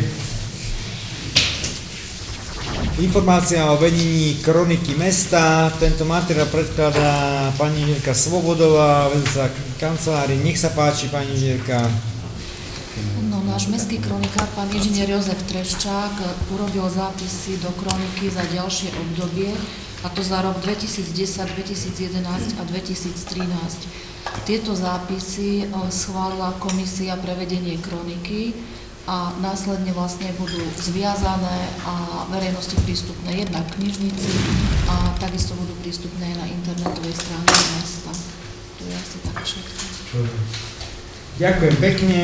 informácia o vedení kroniky mesta. Tento materiál predkladá pani inžinierka Svobodová, vedúca kancelárii. Nech sa páči, pani inžinierka.
No, náš mestský kronikár, pán inžinier Jozef Treščák, urobil zápisy do kroniky za ďalšie obdobie, a to za rok 2010, 2011 a 2013. Tieto zápisy schválila komisia pre vedenie kroniky a následne vlastne budú zviazané a verejnosti prístupné jednak v knižnici a takisto budú prístupné na internetovej stránke mesta. To je asi tak všetko.
Ďakujem pekne.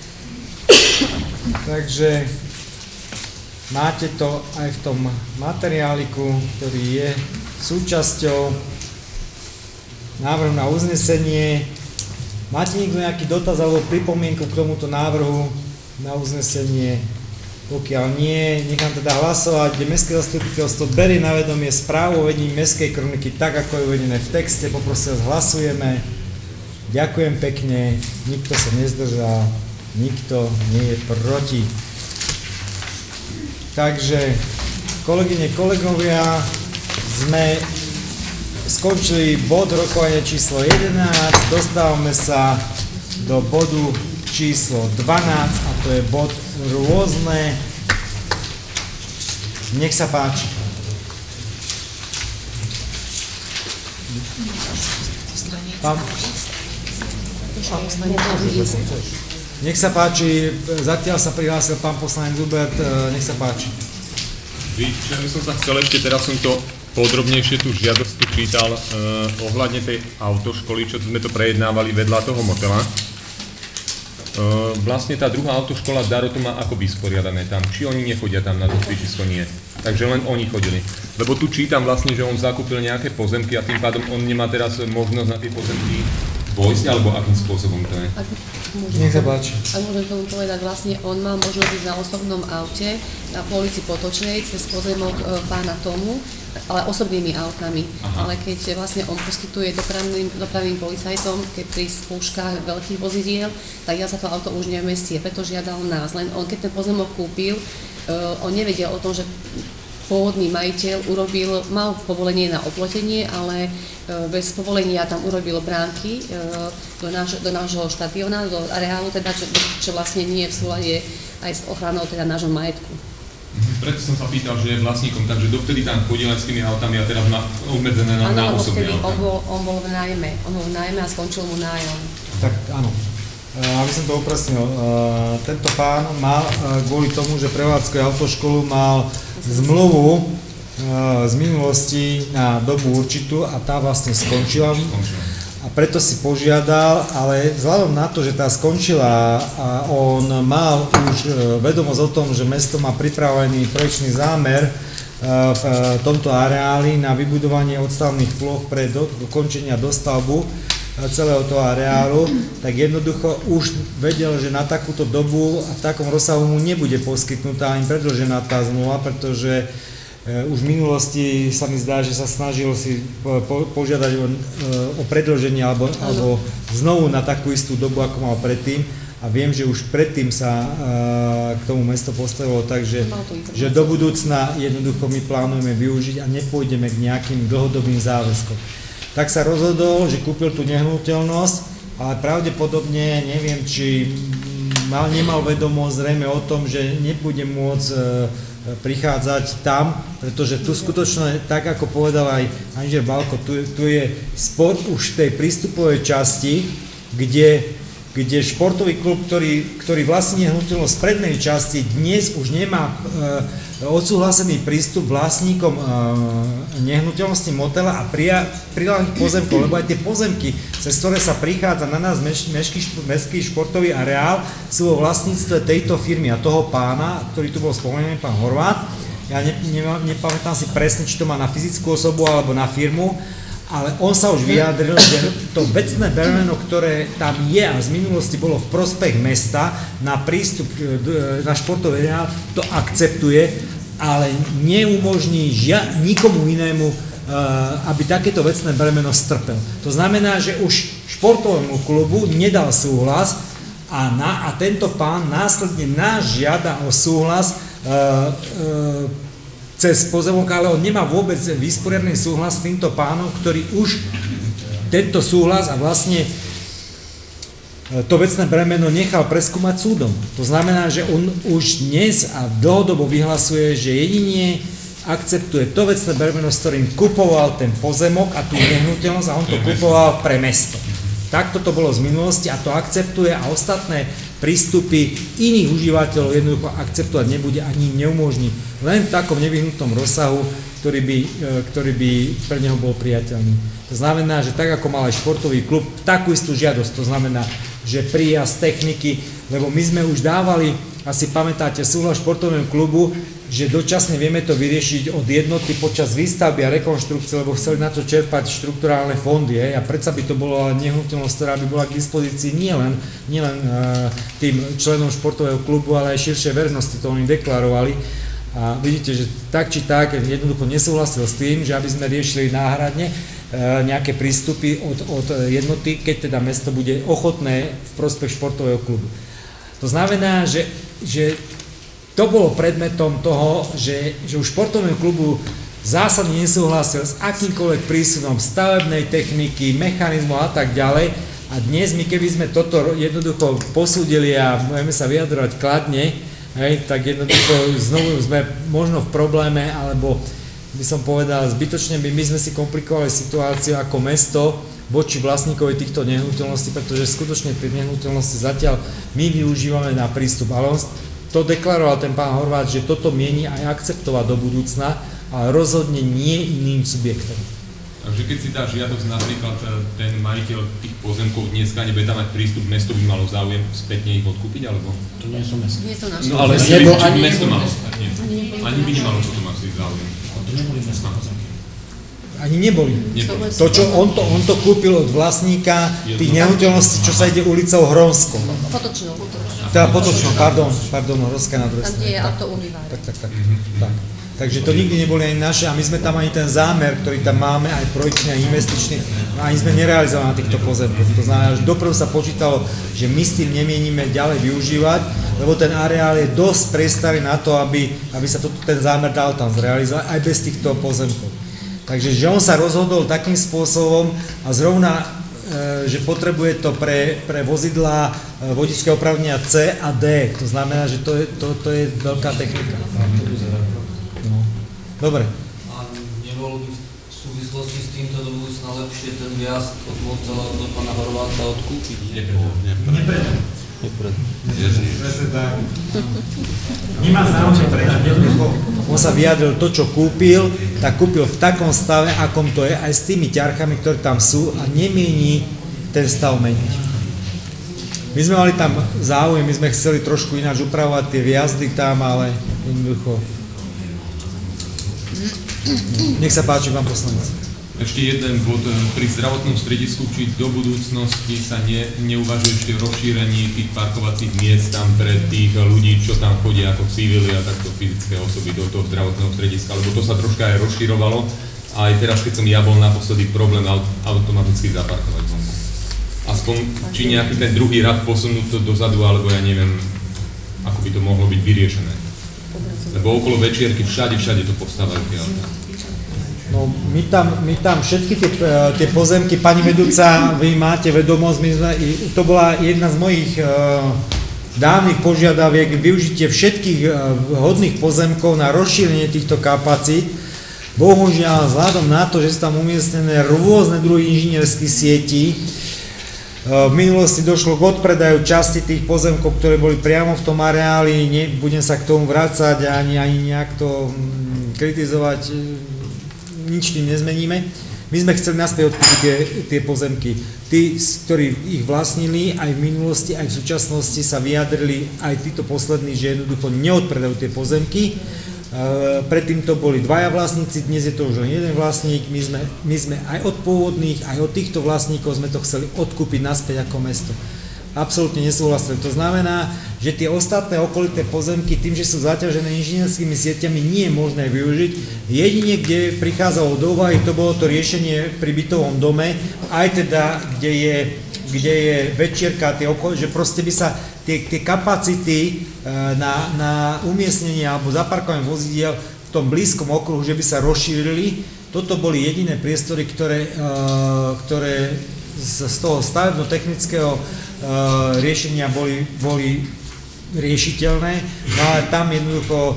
Takže máte to aj v tom materiáliku, ktorý je súčasťou návrhu na uznesenie. Máte niekto nejaký dotaz alebo pripomienku k tomuto návrhu na uznesenie? Pokiaľ nie, nechám teda hlasovať, kde Mestské zastupiteľstvo berie na vedomie správu o vedení mestskej kroniky tak, ako je uvedené v texte. Poprosím vás, hlasujeme. Ďakujem pekne, nikto sa nezdržal, nikto nie je proti. Takže, kolegyne, kolegovia, sme skončili bod rokovania číslo 11, dostávame sa do bodu číslo 12 a to je bod rôzne. Nech sa páči. Nech sa páči, zatiaľ sa prihlásil pán poslanec Hubert, nech sa páči.
Čo by som sa chcel ešte, teraz som to podrobnejšie tú žiadosť tu čítal ohľadne tej autoškoly, čo sme to prejednávali vedľa toho motela. Vlastne tá druhá autoškola Daro to má ako vysporiadané tam, či oni nechodia tam na to cvičisko, nie. Takže len oni chodili. Lebo tu čítam vlastne, že on zakúpil nejaké pozemky a tým pádom on nemá teraz možnosť na tie pozemky vojsť, alebo akým spôsobom to je?
Nech sa páči.
Ak môžem tomu povedať, vlastne on mal možnosť ísť na osobnom aute na ulici Potočnej cez pozemok pána Tomu, ale osobnými autami. Aha. Ale keď vlastne on poskytuje dopravným policajtom, keď pri skúškach veľkých vozidiel, tak ja sa to auto už nevmestie, preto žiadal nás. Len on, keď ten pozemok kúpil, on nevedel o tom, že pôvodný majiteľ mal povolenie na oplotenie, ale bez povolenia tam urobil bránky do nášho štadióna, do areálu, teda, čo vlastne nie je v súlade aj s ochranou teda nášho majetku.
Preto som sa pýtal, že je vlastníkom, takže dovtedy tam chodil aj s tými autami a teraz má obmedzené na osobné autá.
On bol v nájme, a skončil mu nájom. Tak
áno. Aby som to upresnil, tento pán mal kvôli tomu, že prevádzkuje autoškolu, mal zmluvu z minulosti na dobu určitú a tá vlastne skončila. A preto si požiadal, ale vzhľadom na to, že tá skončila a on mal už vedomosť o tom, že mesto má pripravený projekčný zámer v tomto areáli na vybudovanie odstavných ploch pre dokončenia dostavbu celého toho areálu, tak jednoducho už vedel, že na takúto dobu a v takom rozsahu mu nebude poskytnutá ani predĺžená tá zmluva, pretože už v minulosti sa mi zdá, že sa snažil si požiadať o predĺženie alebo znovu na takú istú dobu, ako mal predtým. A viem, že už predtým sa k tomu mesto postavilo, takže že do budúcna jednoducho my plánujeme využiť a nepôjdeme k nejakým dlhodobým záväzkom. Tak sa rozhodol, že kúpil tú nehnuteľnosť, ale pravdepodobne neviem, či nemal vedomosť zrejme o tom, že nebude môcť prichádzať tam, pretože tu skutočne, tak ako povedal aj inžinier Balko, tu je spor už v tej prístupovej časti, kde športový klub, ktorý vlastní nehnuteľnosť v prednej časti, dnes už nemá odsúhlasený prístup vlastníkom nehnuteľnosti motela a priľahlých pozemkov, lebo aj tie pozemky, cez ktoré sa prichádza na nás mestský športový areál, sú vo vlastníctve tejto firmy a toho pána, ktorý tu bol spomenený, pán Horvát. Ja nepamätám si presne, či to má na fyzickú osobu alebo na firmu, ale on sa už vyjadril, že to vecné bremeno, ktoré tam je a z minulosti bolo v prospech mesta na prístup na športový areál, to akceptuje, ale neumožní nikomu inému, aby takéto vecné bremeno strpel. To znamená, že už športovému klubu nedal súhlas a tento pán následne nás žiada o súhlas cez pozemok, ale on nemá vôbec vysporiadny súhlas s týmto pánom, ktorý už tento súhlas a vlastne to vecné bremeno nechal preskúmať súdom. To znamená, že on už dnes a dlhodobo vyhlasuje, že jedine akceptuje to vecné bremeno, s ktorým kupoval ten pozemok a tú nehnuteľnosť a on to kupoval pre mesto. Takto to bolo z minulosti a to akceptuje a ostatné prístupy iných užívateľov jednoducho akceptovať nebude ani im neumožní. Len v takom nevyhnutnom rozsahu, ktorý by pre neho bol priateľný. To znamená, že tak ako mal aj športový klub takú istú žiadosť, to znamená, že príjazd techniky, lebo my sme už dávali, asi pamätáte, súhlas športovému klubu, že dočasne vieme to vyriešiť od jednoty počas výstavby a rekonštrukcie, lebo chceli na to čerpať štrukturálne fondy. A predsa by to bolo nehnuteľnosť, ktorá by bola k dispozícii nielen tým členom športového klubu, ale aj širšej verejnosti, to oni deklarovali. A vidíte, že tak či tak jednoducho nesúhlasil s tým, že aby sme riešili náhradne nejaké prístupy od jednoty, keď teda mesto bude ochotné v prospech športového klubu. To znamená, že to bolo predmetom toho, že už športovému klubu zásadne nesúhlasil s akýmkoľvek prísunom stavebnej techniky, mechanizmu a tak ďalej. A dnes my, keby sme toto jednoducho posúdili a budeme sa vyjadrovať kladne, tak jednoducho znovu sme možno v probléme, alebo by som povedal, zbytočne my sme si komplikovali situáciu ako mesto voči vlastníkovi týchto nehnuteľností, pretože skutočne pri nehnuteľnosti zatiaľ my využívame na prístup, ale on to deklaroval ten pán Horvát, že toto mieni aj akceptovať do budúcna, ale rozhodne nie iným subjektom.
Takže keď si dá žiadosť, napríklad ten majiteľ tých pozemkov dneska nebude tam mať prístup, mesto by malo záujem spätne ich odkúpiť, alebo? To nie sú mesto. Nie sú naše. No ale ani mesto malo spätne. Ani by nemalo potom asi záujem. To neboli mesta.
Ani neboli. To, čo on to kúpil od vlastníka tých nehnuteľností, čo sa ide ulicou Hronskou.
Potočnou.
Teda Potočnou, pardon, Horská nad Vestnou.
Tam, kde je autoumývár.
Tak. Takže to nikdy neboli ani naše a my sme tam ani ten zámer, ktorý tam máme, aj projekčný, aj investičný, ani sme nerealizovali na týchto pozemkoch. To znamená, že doprv sa počítalo, že my s tým nemienime ďalej využívať, lebo ten areál je dosť priestorý na to, aby sa ten zámer dal tam zrealizovať aj bez týchto pozemkov. Takže že on sa rozhodol takým spôsobom a zrovna, že potrebuje to pre vozidlá vodičské oprávnenia C a D, to znamená, že to je veľká technika. No. Dobre.
A nebolo by v súvislosti s týmto do budúcna lepšie ten viazd od Motela do pána Horváta odkúpiť?
Nepreto.
Nemá záujem predať.
On sa vyjadril to, čo kúpil, tak kúpil v takom stave, akom to je, aj s tými ťarchami, ktoré tam sú a nemieni ten stav meniť. My sme mali tam záujem, my sme chceli trošku ináč upravovať tie výjazdy tam, ale jednoducho. Nech sa páči, pán poslanec.
Ešte jeden bod pri zdravotnom stredisku, či do budúcnosti sa neuvažuje ešte o rozšírení tých parkovacích miest tam pre tých ľudí, čo tam chodia ako civili a takto fyzické osoby do toho zdravotného strediska, lebo to sa troška aj rozširovalo a aj teraz, keď som ja bol naposledy problém automaticky zaparkovať vonku. Aspoň, či nejaký ten druhý rad posunúť to dozadu, alebo ja neviem, ako by to mohlo byť vyriešené. Lebo okolo večierky všade to postávajú tie autá.
No, my tam všetky tie pozemky, pani vedúca, vy máte vedomosť, to bola jedna z mojich dávnych požiadaviek, využitie všetkých vhodných pozemkov na rozšírenie týchto kapacít. Bohužiaľ, vzhľadom na to, že sú tam umiestnené rôzne druhy inžinierských sietí, v minulosti došlo k odpredaju časti tých pozemkov, ktoré boli priamo v tom areáli, nebudem sa k tomu vrácať ani nejak to kritizovať, nič tým nezmeníme. My sme chceli naspäť odkúpiť tie pozemky. Tí, ktorí ich vlastnili aj v minulosti, aj v súčasnosti sa vyjadrili aj títo poslední, že jednoducho neodpredajú tie pozemky. predtým to boli dvaja vlastníci, dnes je to už len jeden vlastník, my sme aj od pôvodných, aj od týchto vlastníkov sme to chceli odkúpiť naspäť ako mesto. Absolútne nesúhlasili. To znamená, že tie ostatné okolité pozemky, tým, že sú zaťažené inžinierskými sieťami, nie je možné využiť. Jedine, kde prichádzalo do úvahy, to bolo to riešenie pri bytovom dome, aj teda, kde je večierka, že proste by sa tie kapacity na umiestnenie alebo zaparkovanie vozidiel v tom blízkom okruhu, že by sa rozšírili. Toto boli jediné priestory, ktoré z toho stavebno-technického riešenia boli riešiteľné, no ale tam jednoducho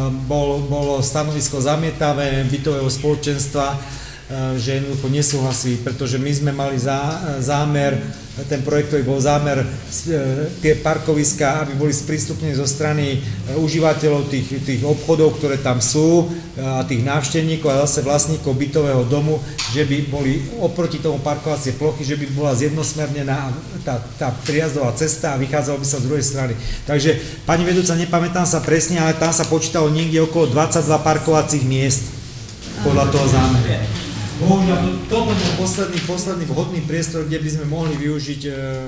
bolo stanovisko zamietavé bytového spoločenstva, že jednoducho nesúhlasí, pretože my sme mali zámer, ten projektový bol zámer tie parkoviská, aby boli sprístupnené zo strany užívateľov tých obchodov, ktoré tam sú, a tých návštevníkov a zase vlastníkov bytového domu, že by boli oproti tomu parkovacie plochy, že by bola zjednosmernená tá prijazdová cesta a vychádzalo by sa z druhej strany. Takže, pani vedúca, nepamätám sa presne, ale tam sa počítalo niekde okolo 22 parkovacích miest podľa toho zámeru. Bohužiaľ, to bol posledný vhodný priestor, kde by sme mohli využiť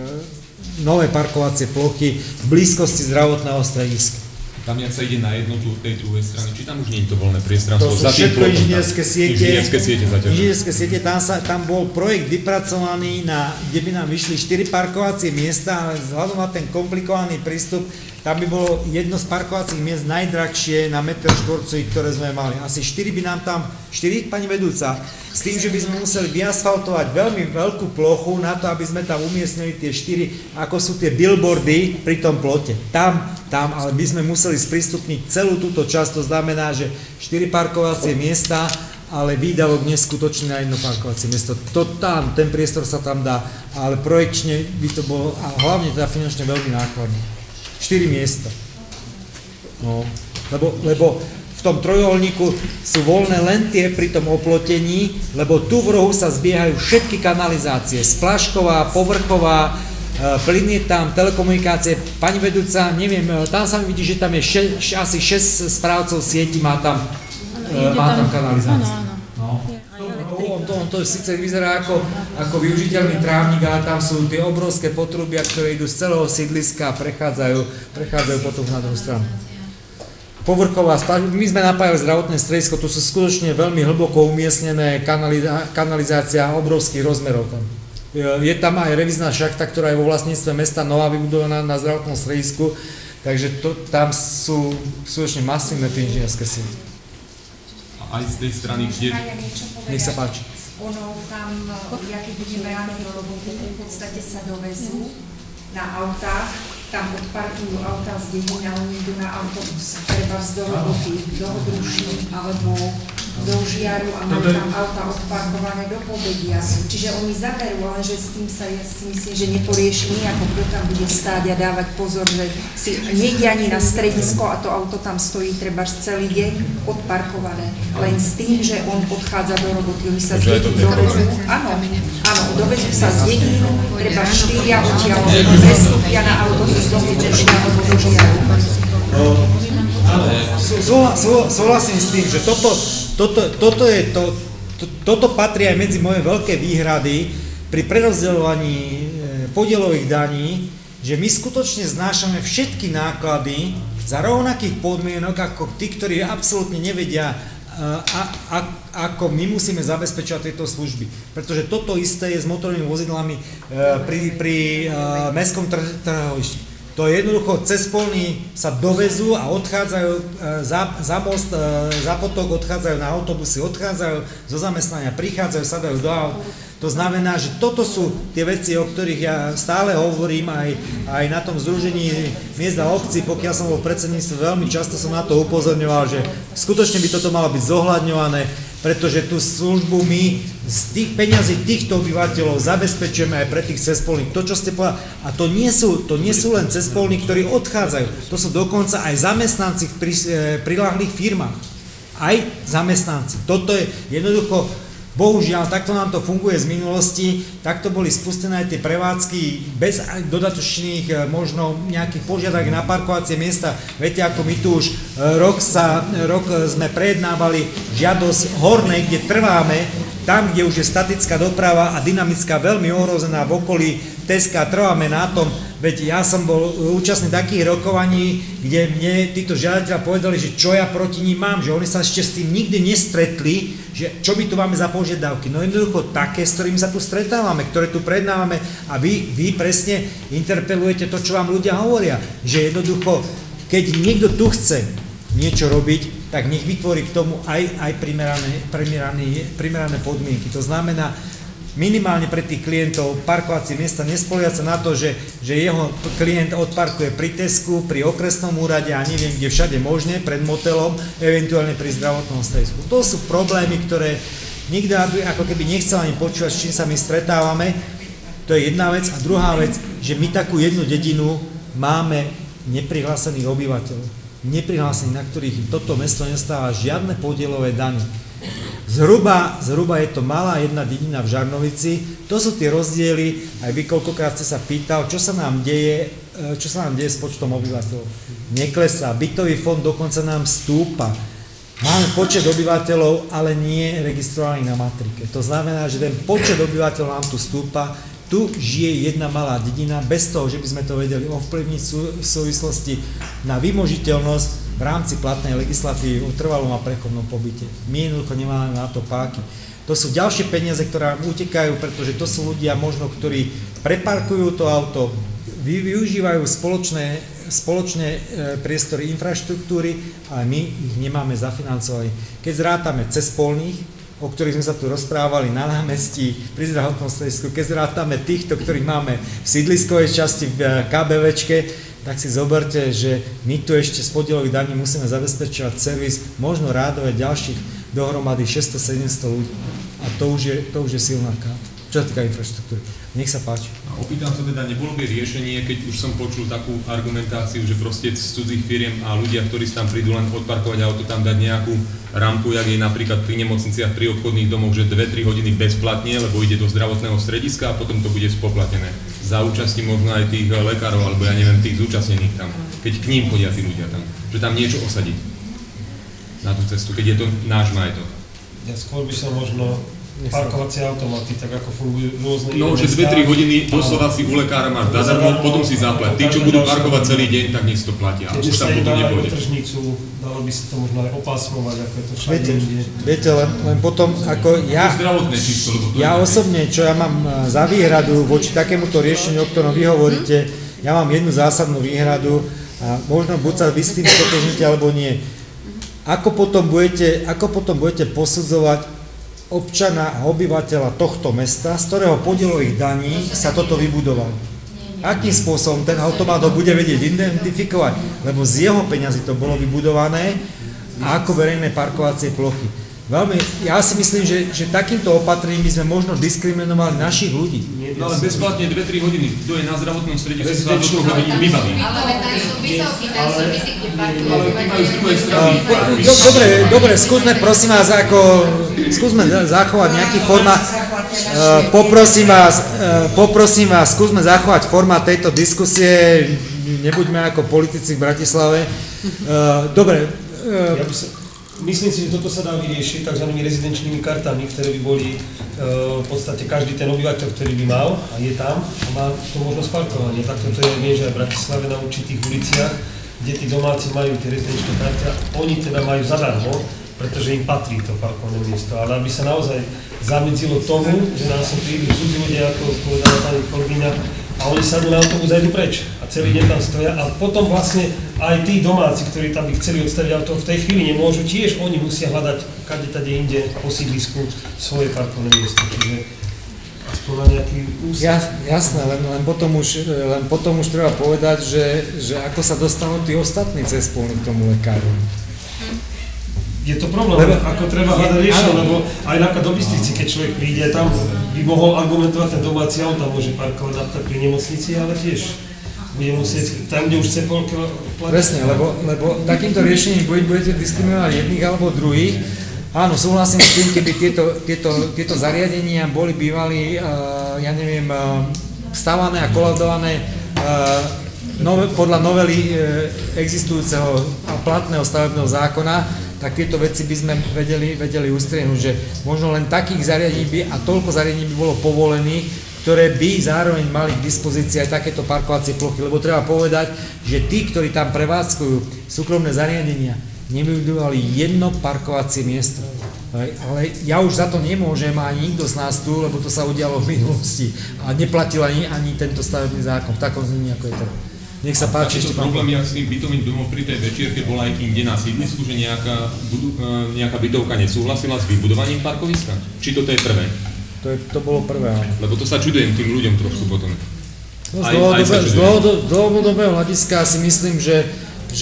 nové parkovacie plochy v blízkosti zdravotného strediska.
Tam sa ide na jednotu tej druhej strany, či tam už nie je to voľné priestranstvo?
To sú všetko inžinierské siete.
Inžinierské siete,
tam bol projekt vypracovaný, kde by nám vyšli 4 parkovacie miesta, ale vzhľadom na ten komplikovaný prístup, tam by bolo jedno z parkovacích miest najdrahšie na meter štvorcový, ktoré sme mali. Asi 4 by nám tam, 4, pani vedúca, s tým, že by sme museli vyasfaltovať veľmi veľkú plochu na to, aby sme tam umiestnili tie 4, ako sú tie billboardy pri tom plote. Tam, ale by sme museli sprístupniť celú túto časť, to znamená, že 4 parkovacie miesta, ale výdavok neskutočný na jedno parkovacie miesto. Ten priestor sa tam dá, ale projekčne by to bolo, a hlavne teda finančne veľmi nákladné. 4 miesta. No, lebo v tom trojuholníku sú voľné len tie pri tom oplotení, lebo tu v rohu sa zbiehajú všetky kanalizácie, splašková, povrchová, plyn je tam, telekomunikácie. Pani vedúca, neviem, tam sa mi vidí, že tam je asi 6 správcov sieti, má tam kanalizáciu. To síce vyzerá ako využiteľný trávnik, ale tam sú tie obrovské potrubia, ktoré idú z celého sídliska a prechádzajú potom na druhú stranu. Povrchová, my sme napájali zdravotné stredisko, tu sú skutočne veľmi hlboko umiestnené kanalizácia obrovských rozmerov tam. Je tam aj revízna šachta, ktorá je vo vlastníctve mesta nová, vybudovaná na zdravotnom stredisku, takže tam sú skutočne masívne tie inžinierské siete.
Aj z tej strany, kde...
Nech sa páči.
Ono tam, ja keď budeme ráno do roboty, v podstate sa dovezú na autách, tam odparkujú autá z dedín a oni idú na autobus, treba do roboty, do Hodruší alebo do Žiaru a majú tam auta odparkované do Pobedia. Čiže oni zaberú, ale že s tým sa ja si myslím, že neporieši nejako, kto tam bude stáť a dávať pozor, že si nejde ani na stredisko a to auto tam stojí treba celý deň odparkované. Len s tým, že on odchádza do roboty, oni sa z dedín dovezú. Áno, dovezú sa z dedín, treba 4 odtiaľ, prestúpia na autobus do Hodruší alebo do Žiaru.
Súhlasím s tým, že toto patrí aj medzi moje veľké výhrady pri prerozdeľovaní podielových daní, že my skutočne znášame všetky náklady za rovnakých podmienok ako tí, ktorí absolútne nevedia, ako my musíme zabezpečovať tieto služby. Pretože toto isté je s motorovými vozidlami pri mestskom trhovišti. To je jednoducho cez polný sa dovezú a odchádzajú za most, za potok, odchádzajú na autobusy, odchádzajú zo zamestnania, prichádzajú, sadajú do aut. To znamená, že toto sú tie veci, o ktorých ja stále hovorím aj na tom združení miest a obcí, pokiaľ som bol v predsedníctve, veľmi často som na to upozorňoval, že skutočne by toto malo byť zohľadňované, pretože tú službu my z tých peňazí týchto obyvateľov zabezpečujeme aj pre tých cespolných. To, čo ste povedali, a to nie sú len cespolní, ktorí odchádzajú, to sú dokonca aj zamestnanci v priláhlých firmách. Aj zamestnanci. Toto je jednoducho, Bohužiaľ, takto nám to funguje z minulosti, takto boli spustené aj tie prevádzky bez dodatočných možno nejakých požiadavok na parkovacie miesta. Viete, ako my tu už rok sme prejednávali žiadosť Hornej, kde trváme, tam, kde už je statická doprava a dynamická veľmi ohrozená v okolí Teska, trváme na tom, veď ja som bol účastný takých rokovaní, kde mne títo žiadatelia povedali, že čo ja proti ním mám, že oni sa ešte s tým nikdy nestretli, že čo my tu máme za požiadavky. No jednoducho také, s ktorými sa tu stretávame, ktoré tu prednávame a vy presne interpelujete to, čo vám ľudia hovoria, že jednoducho, keď niekto tu chce niečo robiť, tak nech vytvorí k tomu aj primerané podmienky. To znamená, minimálne pre tých klientov parkovacie miesta nespoliať sa na to, že jeho klient odparkuje pri Tesku, pri okresnom úrade a neviem kde všade možné, pred motelom, eventuálne pri zdravotnom stredisku. To sú problémy, ktoré nikto ako keby nechcel ani počúvať, s čím sa my stretávame. To je jedna vec. A druhá vec, že my takú jednu dedinu máme neprihlásených obyvateľov. Neprihlásených, na ktorých toto mesto nestáva žiadne podielové dane. Zhruba je to malá jedna dedina v Žarnovici, to sú tie rozdiely, aj vy koľkokrát ste sa pýtal, čo sa nám deje s počtom obyvateľov. Neklesá, bytový fond dokonca nám stúpa. Máme počet obyvateľov, ale nie registrovaných na matrike. To znamená, že ten počet obyvateľov nám tu stúpa, tu žije jedna malá dedina, bez toho, že by sme to vedeli ovplyvniť v súvislosti na vymožiteľnosť v rámci platnej legislatívy o trvalom a prechodnom pobyte. My jednoducho nemáme na to páky. To sú ďalšie peniaze, ktoré nám utekajú, pretože to sú ľudia možno, ktorí preparkujú to auto, využívajú spoločné priestory infraštruktúry, ale my ich nemáme zafinancované. Keď zrátame cez polných, o ktorých sme sa tu rozprávali na námestí, pri zdravotnom stredisku, keď zrátame týchto, ktorých máme v sídliskovej časti v KBVčke, tak si zoberte, že my tu ešte z podielových daní musíme zabezpečovať servis, možno rádové ďalších dohromady 600-700 ľudí. A to už je silná káva. Čo sa týka infraštruktúry. Nech sa páči.
A opýtam sa teda, nebolo by riešenie, keď už som počul takú argumentáciu, že proste z cudzích firiem a ľudia, ktorí si tam prídu len odparkovať auto, tam dať nejakú rampu, jak je napríklad pri nemocniciach, pri obchodných domoch, že 2-3 hodiny bezplatne, lebo ide do zdravotného strediska a potom to bude spoplatené. Za účasti možno aj tých lekárov, alebo ja neviem, tých zúčastnených tam, keď k ním chodia tí ľudia tam, že tam niečo osadiť na tú cestu, keď je to náš majetok.
Ja skôr by som možno parkovacie automaty, tak ako fungujú rôzne...
No, že 2-3 hodiny doslova si u lekára máš zadarmo, potom si zaplať. Tí, čo budú parkovať celý deň, tak nech si to platia.
Keďže sa im dá aj do tržnicu, dalo by sa to možno aj opásmovať, ako je to všade.
Viete, len potom, ako ja osobne, čo ja mám za výhradu voči takémuto riešeniu, o ktorom vy hovoríte, ja mám jednu zásadnú výhradu a možno buď sa vy s tým stotožníte, alebo nie. Ako potom budete posudzovať občana a obyvateľa tohto mesta, z ktorého podielových daní sa toto vybudovalo. Akým spôsobom ten automat ho bude vedieť identifikovať, lebo z jeho peňazí to bolo vybudované a ako verejné parkovacie plochy. Ja si myslím, že takýmto opatrením by sme možno diskriminovali našich ľudí.
No ale bezplatne 2-3 hodiny, kto je na zdravotnom stredisku, sa do 2 hodín vybaví.
Ale tam sú bytovky, tam sú byty, kde
parkujú. Dobre, skúsme prosím vás, skúsme zachovať nejaký formát, poprosím vás, skúsme zachovať formát tejto diskusie, nebuďme ako politici v Bratislave. Dobre.
Myslím si, že toto sa dá vyriešiť tzv. Rezidenčnými kartami, ktoré by boli v podstate každý ten obyvateľ, ktorý by mal a je tam a má to možnosť parkovania. Takto to je, viem, že aj v Bratislave na určitých uliciach, kde tí domáci majú tie rezidenčné karty a oni teda majú zadarmo, pretože im patrí to parkovné miesto. Ale aby sa naozaj zamedzilo tomu, že nám sa prídu cudzí ľudia, ako povedala pani kolegyňa, a oni sadnú na autobus a idú preč. A celý deň tam stoja a potom vlastne aj tí domáci, ktorí tam by chceli odstaviť auto, v tej chvíli nemôžu, tiež oni musia hľadať kade inde po sídlisku svoje parkovné miesto. Čiže aspoň na nejaký úsek.
Jasné, len potom už treba povedať, že ako sa dostanú tí ostatní cez polný k tomu lekáru.
Je to problém, ako treba hľadať riešenie, lebo aj napríklad do Bystrici, keď človek príde, tam by mohol argumentovať ten domáci auto, môže parkovať napríklad pri nemocnici, ale tiež bude musieť, tam, kde už chce polky platiť.
Presne, lebo takýmto riešením budete diskriminovať jedných alebo druhých. Áno, súhlasím s tým, keby tieto zariadenia boli bývali, stavané a kolaudované podľa novely existujúceho a platného stavebného zákona, tak tieto veci by sme vedeli ustriehnúť, že možno len takých zariadení a toľko zariadení by bolo povolených, ktoré by zároveň mali k dispozícii aj takéto parkovacie plochy, lebo treba povedať, že tí, ktorí tam prevádzkujú súkromné zariadenia, nevybudovali jedno parkovacie miesto. Ale ja už za to nemôžem, ani nikto z nás tu, lebo to sa udialo v minulosti a neplatil ani tento stavebný zákon v takom znení, ako je to. Nech sa páči.
Ešte problém s tým bytovým domom pri tej večierke bola aj inde na sídlisku, že nejaká bytovka nesúhlasila s vybudovaním parkoviska? Či toto je prvé?
To bolo prvé, áno.
Lebo to sa čudujem tým ľuďom trošku potom.
No, z dlhodobého hľadiska si myslím, že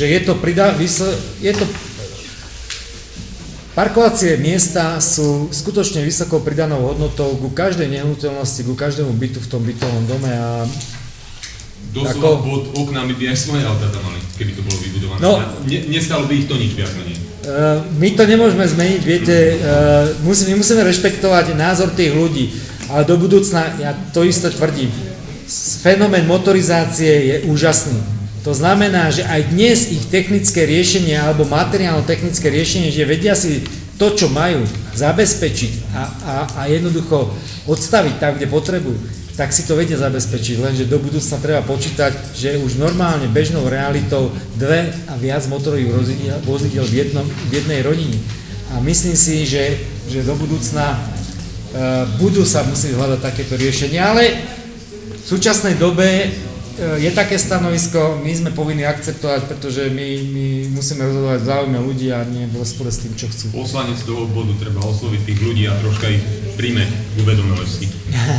parkovacie miesta sú skutočne vysokou pridanou hodnotou ku každej nehnuteľnosti, ku každému bytu v tom bytovom dome a
doslova pod oknami by aj svoje autá tam mali, keby to bolo vybudované. No, nestalo by ich to nič viac menej.
My to nemôžeme zmeniť, viete, my musíme rešpektovať názor tých ľudí, ale do budúcna, ja to isto tvrdím, fenomén motorizácie je úžasný. To znamená, že aj dnes ich technické riešenie alebo materiálno-technické riešenie, že vedia si to, čo majú, zabezpečiť a jednoducho odstaviť tam, kde potrebujú, tak si to vedia zabezpečiť, lenže do budúcna treba počítať, že už normálne bežnou realitou 2 a viac motorových vozidel v jednej rodine. A myslím si, že do budúcna budú sa musieť hľadať takéto riešenia, ale v súčasnej dobe je také stanovisko, my sme povinni akceptovať, pretože my musíme rozhodovať v záujme ľudí a nie v rozpore s tým, čo chcú.
Poslanec z toho bodu treba osloviť tých ľudí a troška ich príjme k uvedomelosti.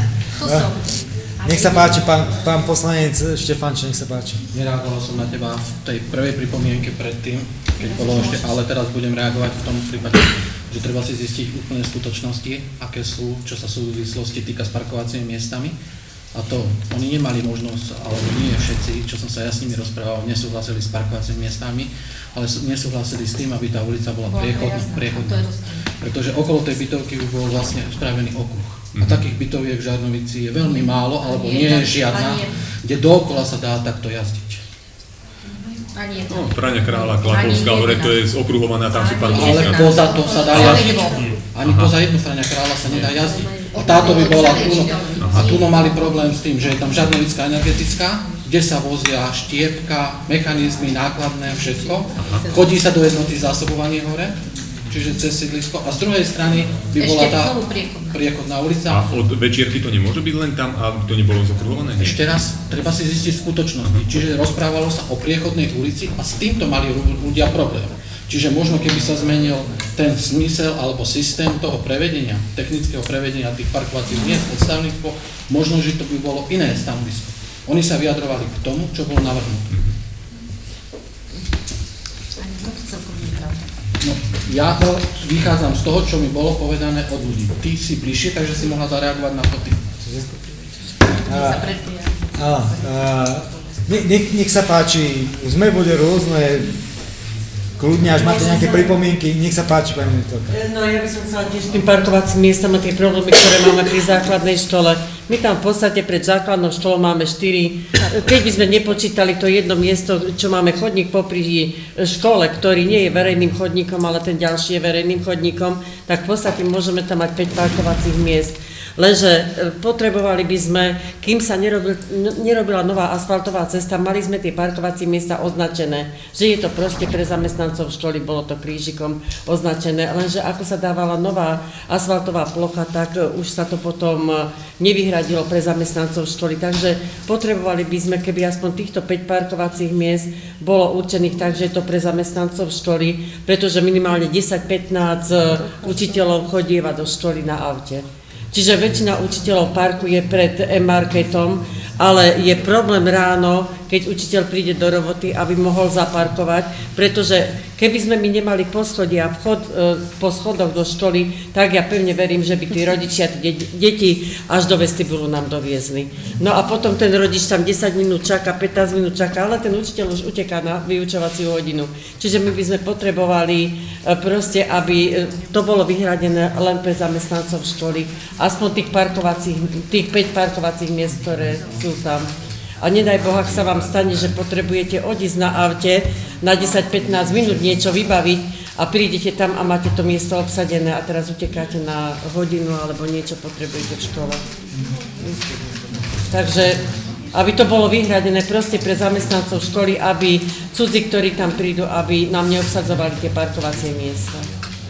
Nech sa páči, pán poslanec Štefanč, nech sa páči.
Nereagoval som na teba v tej prvej pripomienke predtým, keď bolo ešte, ale teraz budem reagovať v tom prípade, že treba si zistiť úplne skutočnosti, aké sú, čo sa súvislosti týka s parkovacími miestami. A to, oni nemali možnosť, alebo nie všetci, čo som sa ja s nimi rozprával, nesúhlasili s parkovacími miestami, ale nesúhlasili s tým, aby tá ulica bola priechodná. Pretože okolo tej bytovky už bol vlastne spravený okruh. A takých bytoviek v Žarnovici je veľmi málo, alebo nie je žiadna, kde dookola sa dá takto jazdiť.
Fráňa Kráľa, Klatovská hore, to je zokruhované a tam sú parkoviska.
Ale poza to sa dá jazdiť. Ani poza jednu Fráňa Kráľa sa nedá jazdiť. A táto by bola Tuno. A Tuno mali problém s tým, že je tam Žarnovická energetická, kde sa vozia štiepka, mechanizmy, nákladné, všetko. Chodí sa do jednoty zásobovanie hore, čiže cez sídlisko. A z druhej strany by bola tá priechodná ulica.
A od večierky to nemôže byť len tam, aby to nebolo zokruhované?
Ešte raz, treba si zistiť skutočnosti. Čiže rozprávalo sa o priechodnej ulici a s týmto mali ľudia problém. Čiže možno keby sa zmenil ten zmysel alebo systém toho prevedenia, technického prevedenia tých parkovacích miest od stavníctvo, možno, že to by bolo iné stanovisko. Oni sa vyjadrovali k tomu, čo bolo navrhnuté. No, ja vychádzam z toho, čo mi bolo povedané od ľudí. Ty si bližšie, takže si mohla zareagovať na to ty.
Nech sa páči, sme boli rôzne, kľudne, až máte nejaké pripomienky, nech sa páči, pani ministrka.
No ja by som chcela tiež tým parkovacím miestam a tie problémy, ktoré máme pri základnej škole. My tam v podstate pred základnou školou máme 4. Keď by sme nepočítali to jedno miesto, čo máme chodník popri škole, ktorý nie je verejným chodníkom, ale ten ďalší je verejným chodníkom, tak v podstate môžeme tam mať 5 parkovacích miest. Lenže potrebovali by sme, kým sa nerobila nová asfaltová cesta, mali sme tie parkovacie miesta označené, že je to proste pre zamestnancov školy, bolo to krížikom označené, lenže ako sa dávala nová asfaltová plocha, tak už sa to potom nevyhradilo pre zamestnancov školy, takže potrebovali by sme, keby aspoň týchto 5 parkovacích miest bolo určených tak, že je to pre zamestnancov školy, pretože minimálne 10-15 učiteľov chodieva do školy na aute. Čiže väčšina učiteľov parkuje pred M-marketom, ale je problém ráno, keď učiteľ príde do roboty, aby mohol zaparkovať, pretože keby sme my nemali poschodia po schodoch do školy, tak ja pevne verím, že by tí rodičia, tí deti až do vestibulu nám doviezli. No a potom ten rodič tam 10 minút čaká, 15 minút čaká, ale ten učiteľ už uteká na vyučovaciu hodinu. Čiže my by sme potrebovali proste, aby to bolo vyhradené len pre zamestnancov školy, aspoň tých 5 parkovacích miest, ktoré sú tam. A nedaj Boh, ak sa vám stane, že potrebujete odísť na aute na 10-15 minút niečo vybaviť a prídete tam a máte to miesto obsadené a teraz utekáte na hodinu alebo niečo potrebujete v škole. Takže, aby to bolo vyhradené proste pre zamestnancov školy, aby cudzí, ktorí tam prídu, aby nám neobsadzovali tie parkovacie miesta.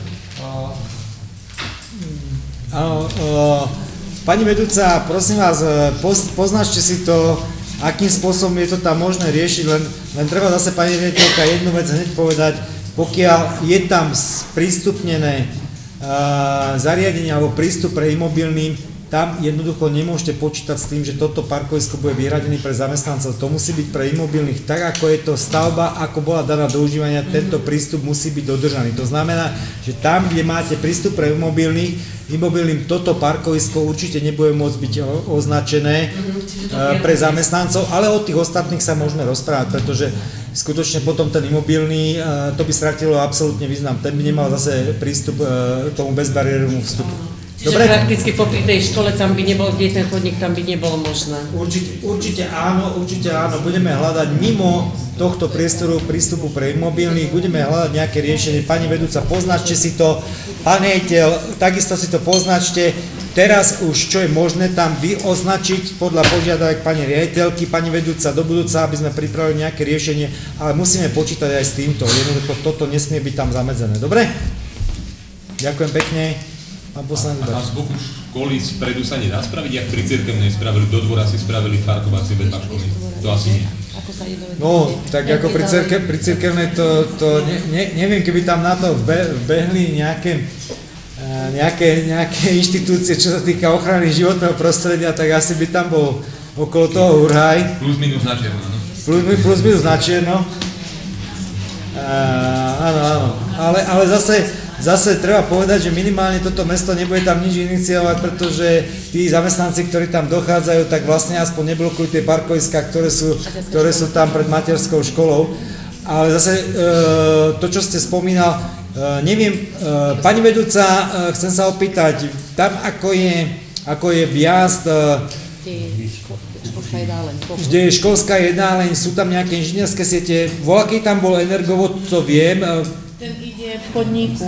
Pani vedúca, prosím vás, poznačte si to, akým spôsobom je to tam možné riešiť, len treba zase pani riaditeľka jednu vec hneď povedať, pokiaľ je tam sprístupnené zariadenie alebo prístup pre imobilný, tam jednoducho nemôžete počítať s tým, že toto parkovisko bude vyhradené pre zamestnancov. To musí byť pre imobilných. Tak ako je to stavba, ako bola daná do užívania, tento prístup musí byť dodržaný. To znamená, že tam, kde máte prístup pre imobilným toto parkovisko určite nebude môcť byť označené pre zamestnancov, ale od tých ostatných sa môžeme rozprávať, pretože skutočne potom ten imobilný, to by stratilo absolútne význam. Ten by nemal zase prístup k tomu bezbariérovému vstupu.
Čiže prakticky popri tej škole tam by nebol, kde ten chodník, tam by nebolo možné.
Určite áno. Budeme hľadať mimo tohto priestoru prístupu pre imobilných, budeme hľadať nejaké riešenie. Pani vedúca, poznačte si to. Pán riaditeľ, takisto si to poznačte. Teraz už čo je možné tam vyoznačiť podľa požiadavek pani riaditeľky, pani vedúca do budúca, aby sme pripravili nejaké riešenie, ale musíme počítať aj s týmto. Jednoducho toto nesmie byť tam zamedzené. Dobre? Ďakujem pekne.
A z boku školy spredu sa nedá spraviť, jak pri cirkevnej spravili, do dvora si spravili parkovacie vedľa školy. To asi nie.
No, tak ako pri cirkevnej to neviem, keby tam na to vbehli nejaké inštitúcie, čo sa týka ochrany životného prostredia, tak asi by tam bol okolo toho hurhaj.
Plus minus na čierno, no?
Plus minus na čierno. Áno. Ale zase treba povedať, že minimálne toto mesto nebude tam nič iniciovať, pretože tí zamestnanci, ktorí tam dochádzajú, tak vlastne aspoň neblokujú tie parkoviská, ktoré sú tam pred materskou školou. Ale zase to, čo ste spomínal, neviem, pani vedúca, chcem sa opýtať, tam ako je vjazd, kde je školská jednáleň, sú tam nejaké inžinierské siete, voľaký tam bol energovod, to viem.
Ten ide v chodníku.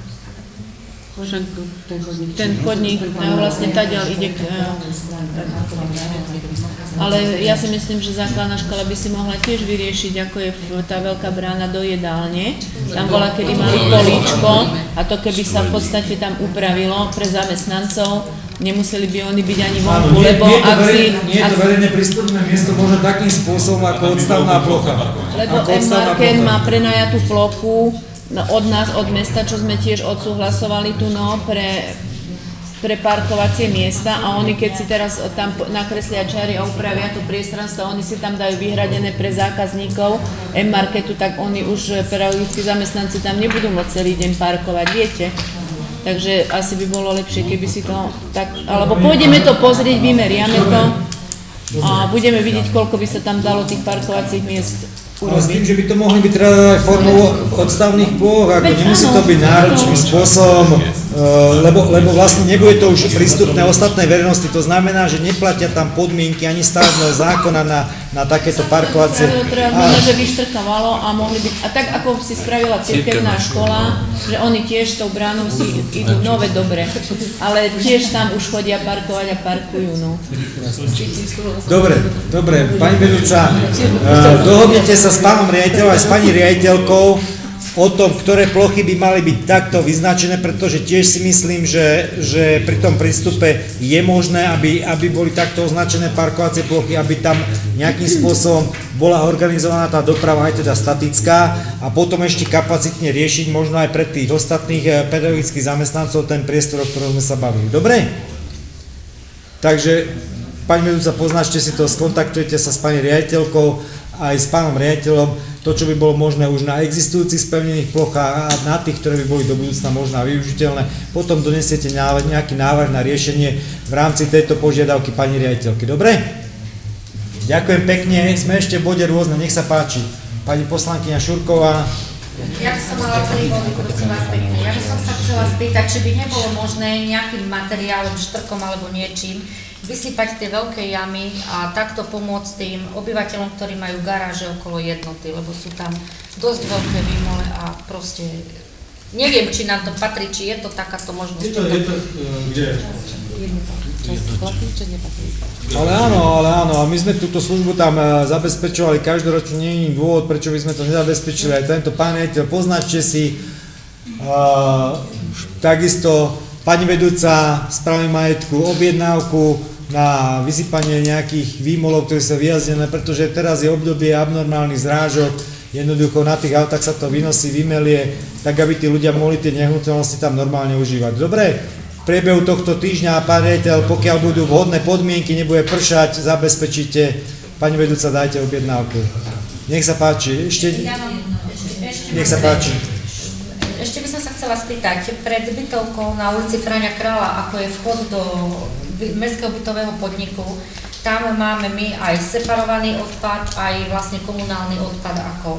Ten chodník vlastne tadiaľ ide ale ja si myslím, že základná škola by si mohla tiež vyriešiť, ako je tá veľká brána do jedálne. Tam bola, kedy mali políčko a to keby sa v podstate tam upravilo pre zamestnancov, nemuseli by oni byť ani vonku, lebo ak si...
Nie je to verejné prístupné miesto možno takým spôsobom ako odstavná plocha.
Lebo M-Market má prenajatú plochu od nás, od mesta, čo sme tiež odsúhlasovali tu pre parkovacie miesta a oni keď si teraz tam nakreslia čary a upravia to priestranstvo, oni si tam dajú vyhradené pre zákazníkov M-Marketu, tak oni už pedagogickí zamestnanci tam nebudú môcť celý deň parkovať, viete? Takže asi by bolo lepšie, keby si to tak, alebo pôjdeme to pozrieť, vymeriame to a budeme vidieť, koľko by sa tam dalo tých parkovacích miest urobiť.
S tým, že by to mohli byť teda aj formou odstavných plôch, ako nemusí to byť náročným spôsobom, lebo vlastne nebude to už prístupné ostatnej verejnosti, to znamená, že neplatia tam podmienky ani stavebného zákona na takéto parkovacie.
Možno, že vyštrkávalo a mohli byť, a tak ako si spravila cirkevná škola, že oni tiež s tou bránou si idú nové dobre, ale tiež tam už chodia parkovať a parkujú, no.
Dobre, pani vedúca, dohodnite sa s pánom riaditeľom aj s pani riaditeľkou o tom, ktoré plochy by mali byť takto vyznačené, pretože tiež si myslím, že pri tom prístupe je možné, aby boli takto označené parkovacie plochy, aby tam nejakým spôsobom bola organizovaná tá doprava, aj teda statická a potom ešte kapacitne riešiť možno aj pre tých ostatných pedagogických zamestnancov ten priestor, o ktorom sme sa bavili. Dobre? Takže pani vedúca, poznačte si to, skontaktujte sa s pani riaditeľkou aj s pánom riaditeľom, to, čo by bolo možné už na existujúcich spevnených plochách a na tých, ktoré by boli do budúcna možno využiteľné. Potom donesiete nejaký návrh na riešenie v rámci tejto požiadavky pani riaditeľky. Dobre? Ďakujem pekne. Sme ešte v bode rôzne. Nech sa páči. Pani poslankyňa Šurková.
Ja by som mala 3 body, prosím vás pekne. Ja by som sa chcela spýtať, či by nebolo možné nejakým materiálom, štrkom alebo niečím vysypať tie veľké jamy a takto pomôcť tým obyvateľom, ktorí majú garáže okolo jednoty, lebo sú tam dosť veľké výmole a proste neviem, či nám to patrí, či je to takáto možnosť.
Je to kde?
Ale áno, a my sme túto službu tam zabezpečovali každoročne, nie je dôvod, prečo by sme to nezabezpečili. Aj tento pán riaditeľ, poznáčte si, takisto pani vedúca správy majetku, objednávku na vysypanie nejakých výmolov, ktoré sú vyjazdené, pretože teraz je obdobie abnormálnych zrážok, jednoducho na tých autách sa to vynosí, vymelie, tak aby tí ľudia mohli tie nehnuteľnosti tam normálne užívať. Dobre? V priebehu tohto týždňa, pán riaditeľ, pokiaľ budú vhodné podmienky, nebude pršať, zabezpečíte, pani vedúca, dajte objednávku. Nech sa páči, nech sa páči.
Ešte by som sa chcela spýtať, pred bytovkou na ulici Fráňa Kráľa, ako je vchod do mestského bytového podniku, tam máme my aj separovaný odpad, aj vlastne komunálny odpad ako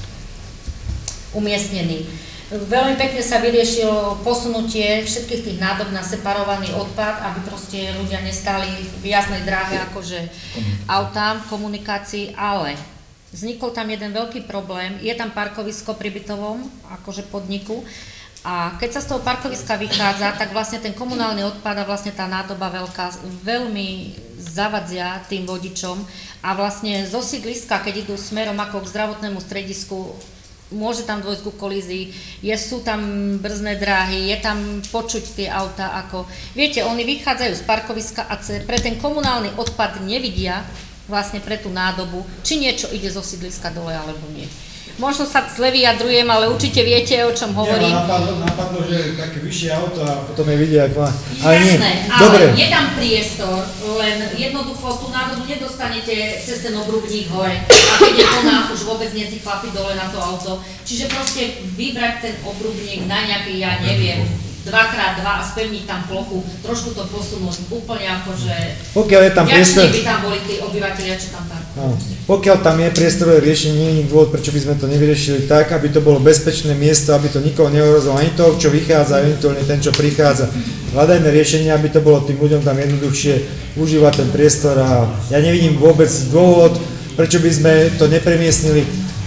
umiestnený. Veľmi pekne sa vyriešilo posunutie všetkých tých nádob na separovaný odpad, aby proste ľudia nestáli v jasnej dráhe akože autám v komunikácii, ale vznikol tam jeden veľký problém, je tam parkovisko pri bytovom akože podniku a keď sa z toho parkoviska vychádza, tak vlastne ten komunálny odpad a vlastne tá nádoba veľká veľmi zavadzia tým vodičom a vlastne zo sídliska, keď idú smerom ako k zdravotnému stredisku, môže tam dôjsť ku kolízii, sú tam brzdné dráhy, je tam počuť tie auta ako... Viete, oni vychádzajú z parkoviska a pre ten komunálny odpad nevidia vlastne pre tú nádobu, či niečo ide zo sídliska dole alebo nie. Možno sa zle vyjadrujem, ale určite viete, o čom hovorím.
Napadlo, že také vyššie auto a potom je vidia, ako má...
Jasné, ale
dobre.
Je tam priestor, len jednoducho tú nádobu nedostanete cez ten obrubník hore. A keď je plná, už vôbec nie tí chlapi dole na to auto. Čiže proste vybrať ten obrubník na nejaký, ja neviem, 2x2 a spevniť tam plochu, trošku to posunúť úplne akože...
Pokiaľ je tam priestor...
by tam boli tí obyvateľia, čo tam parkujú.
Pokiaľ tam je priestorové riešenie, nie je dôvod, prečo by sme to nevyriešili tak, aby to bolo bezpečné miesto, aby to nikoho neohrozilo, ani toho, čo vychádza, eventuálne ten, čo prichádza. Hľadajme riešenie, aby to bolo tým ľuďom tam jednoduchšie užívať ten priestor a ja nevidím vôbec dôvod, prečo by sme to nepremiestnili.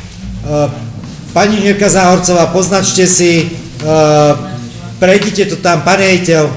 Pani Jirka Záhorcová, poznačte si, prejdite to tam, pán riaditeľ.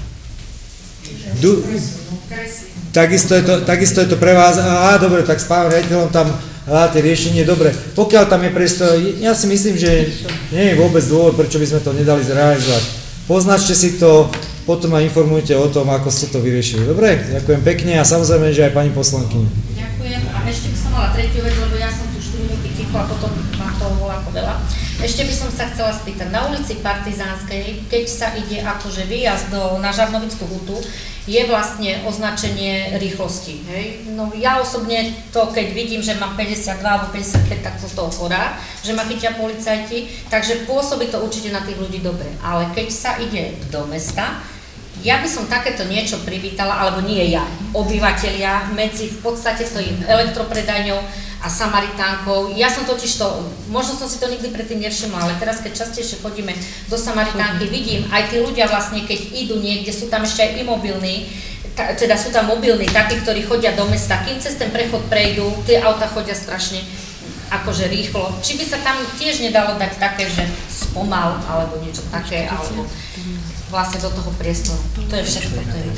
Takisto je to pre vás. Dobre, tak s pánom riaditeľom tam hľadáte riešenie. Dobre, pokiaľ tam je priestor, ja si myslím, že nie je vôbec dôvod, prečo by sme to nedali zrealizovať. Poznačte si to, potom ma informujte o tom, ako ste to vyriešili. Dobre, ďakujem pekne a samozrejme, že aj pani poslankyni.
Ďakujem a ešte by som mala tretiu vec, lebo ja som tu 4 roky ticho a potom ma toho bola ako veľa. Ešte by som sa chcela spýtať, na ulici Partizánskej, keď sa ide akože výjazd na Žarnovickú hutu, je vlastne označenie rýchlosti. Hej? No ja osobne to, keď vidím, že mám 52 alebo 55, tak to z toho chorá, že ma chytia policajti, takže pôsobí to určite na tých ľudí dobre. Ale keď sa ide do mesta, ja by som takéto niečo privítala, alebo nie ja, obyvatelia medzi v podstate stojím elektropredajňou a Samaritánkou. Ja som totiž to, možno som si to nikdy predtým nevšimla, ale teraz keď častejšie chodíme do Samaritánky, vidím aj tí ľudia vlastne, keď idú niekde, sú tam ešte aj imobilní, teda sú tam mobilní, takí, ktorí chodia do mesta, kým cez ten prechod prejdú, tie auta chodia strašne akože rýchlo. Či by sa tam tiež nedalo dať také, že spomal, alebo niečo také, alebo vlastne do toho priestoru. To je všetko. To je...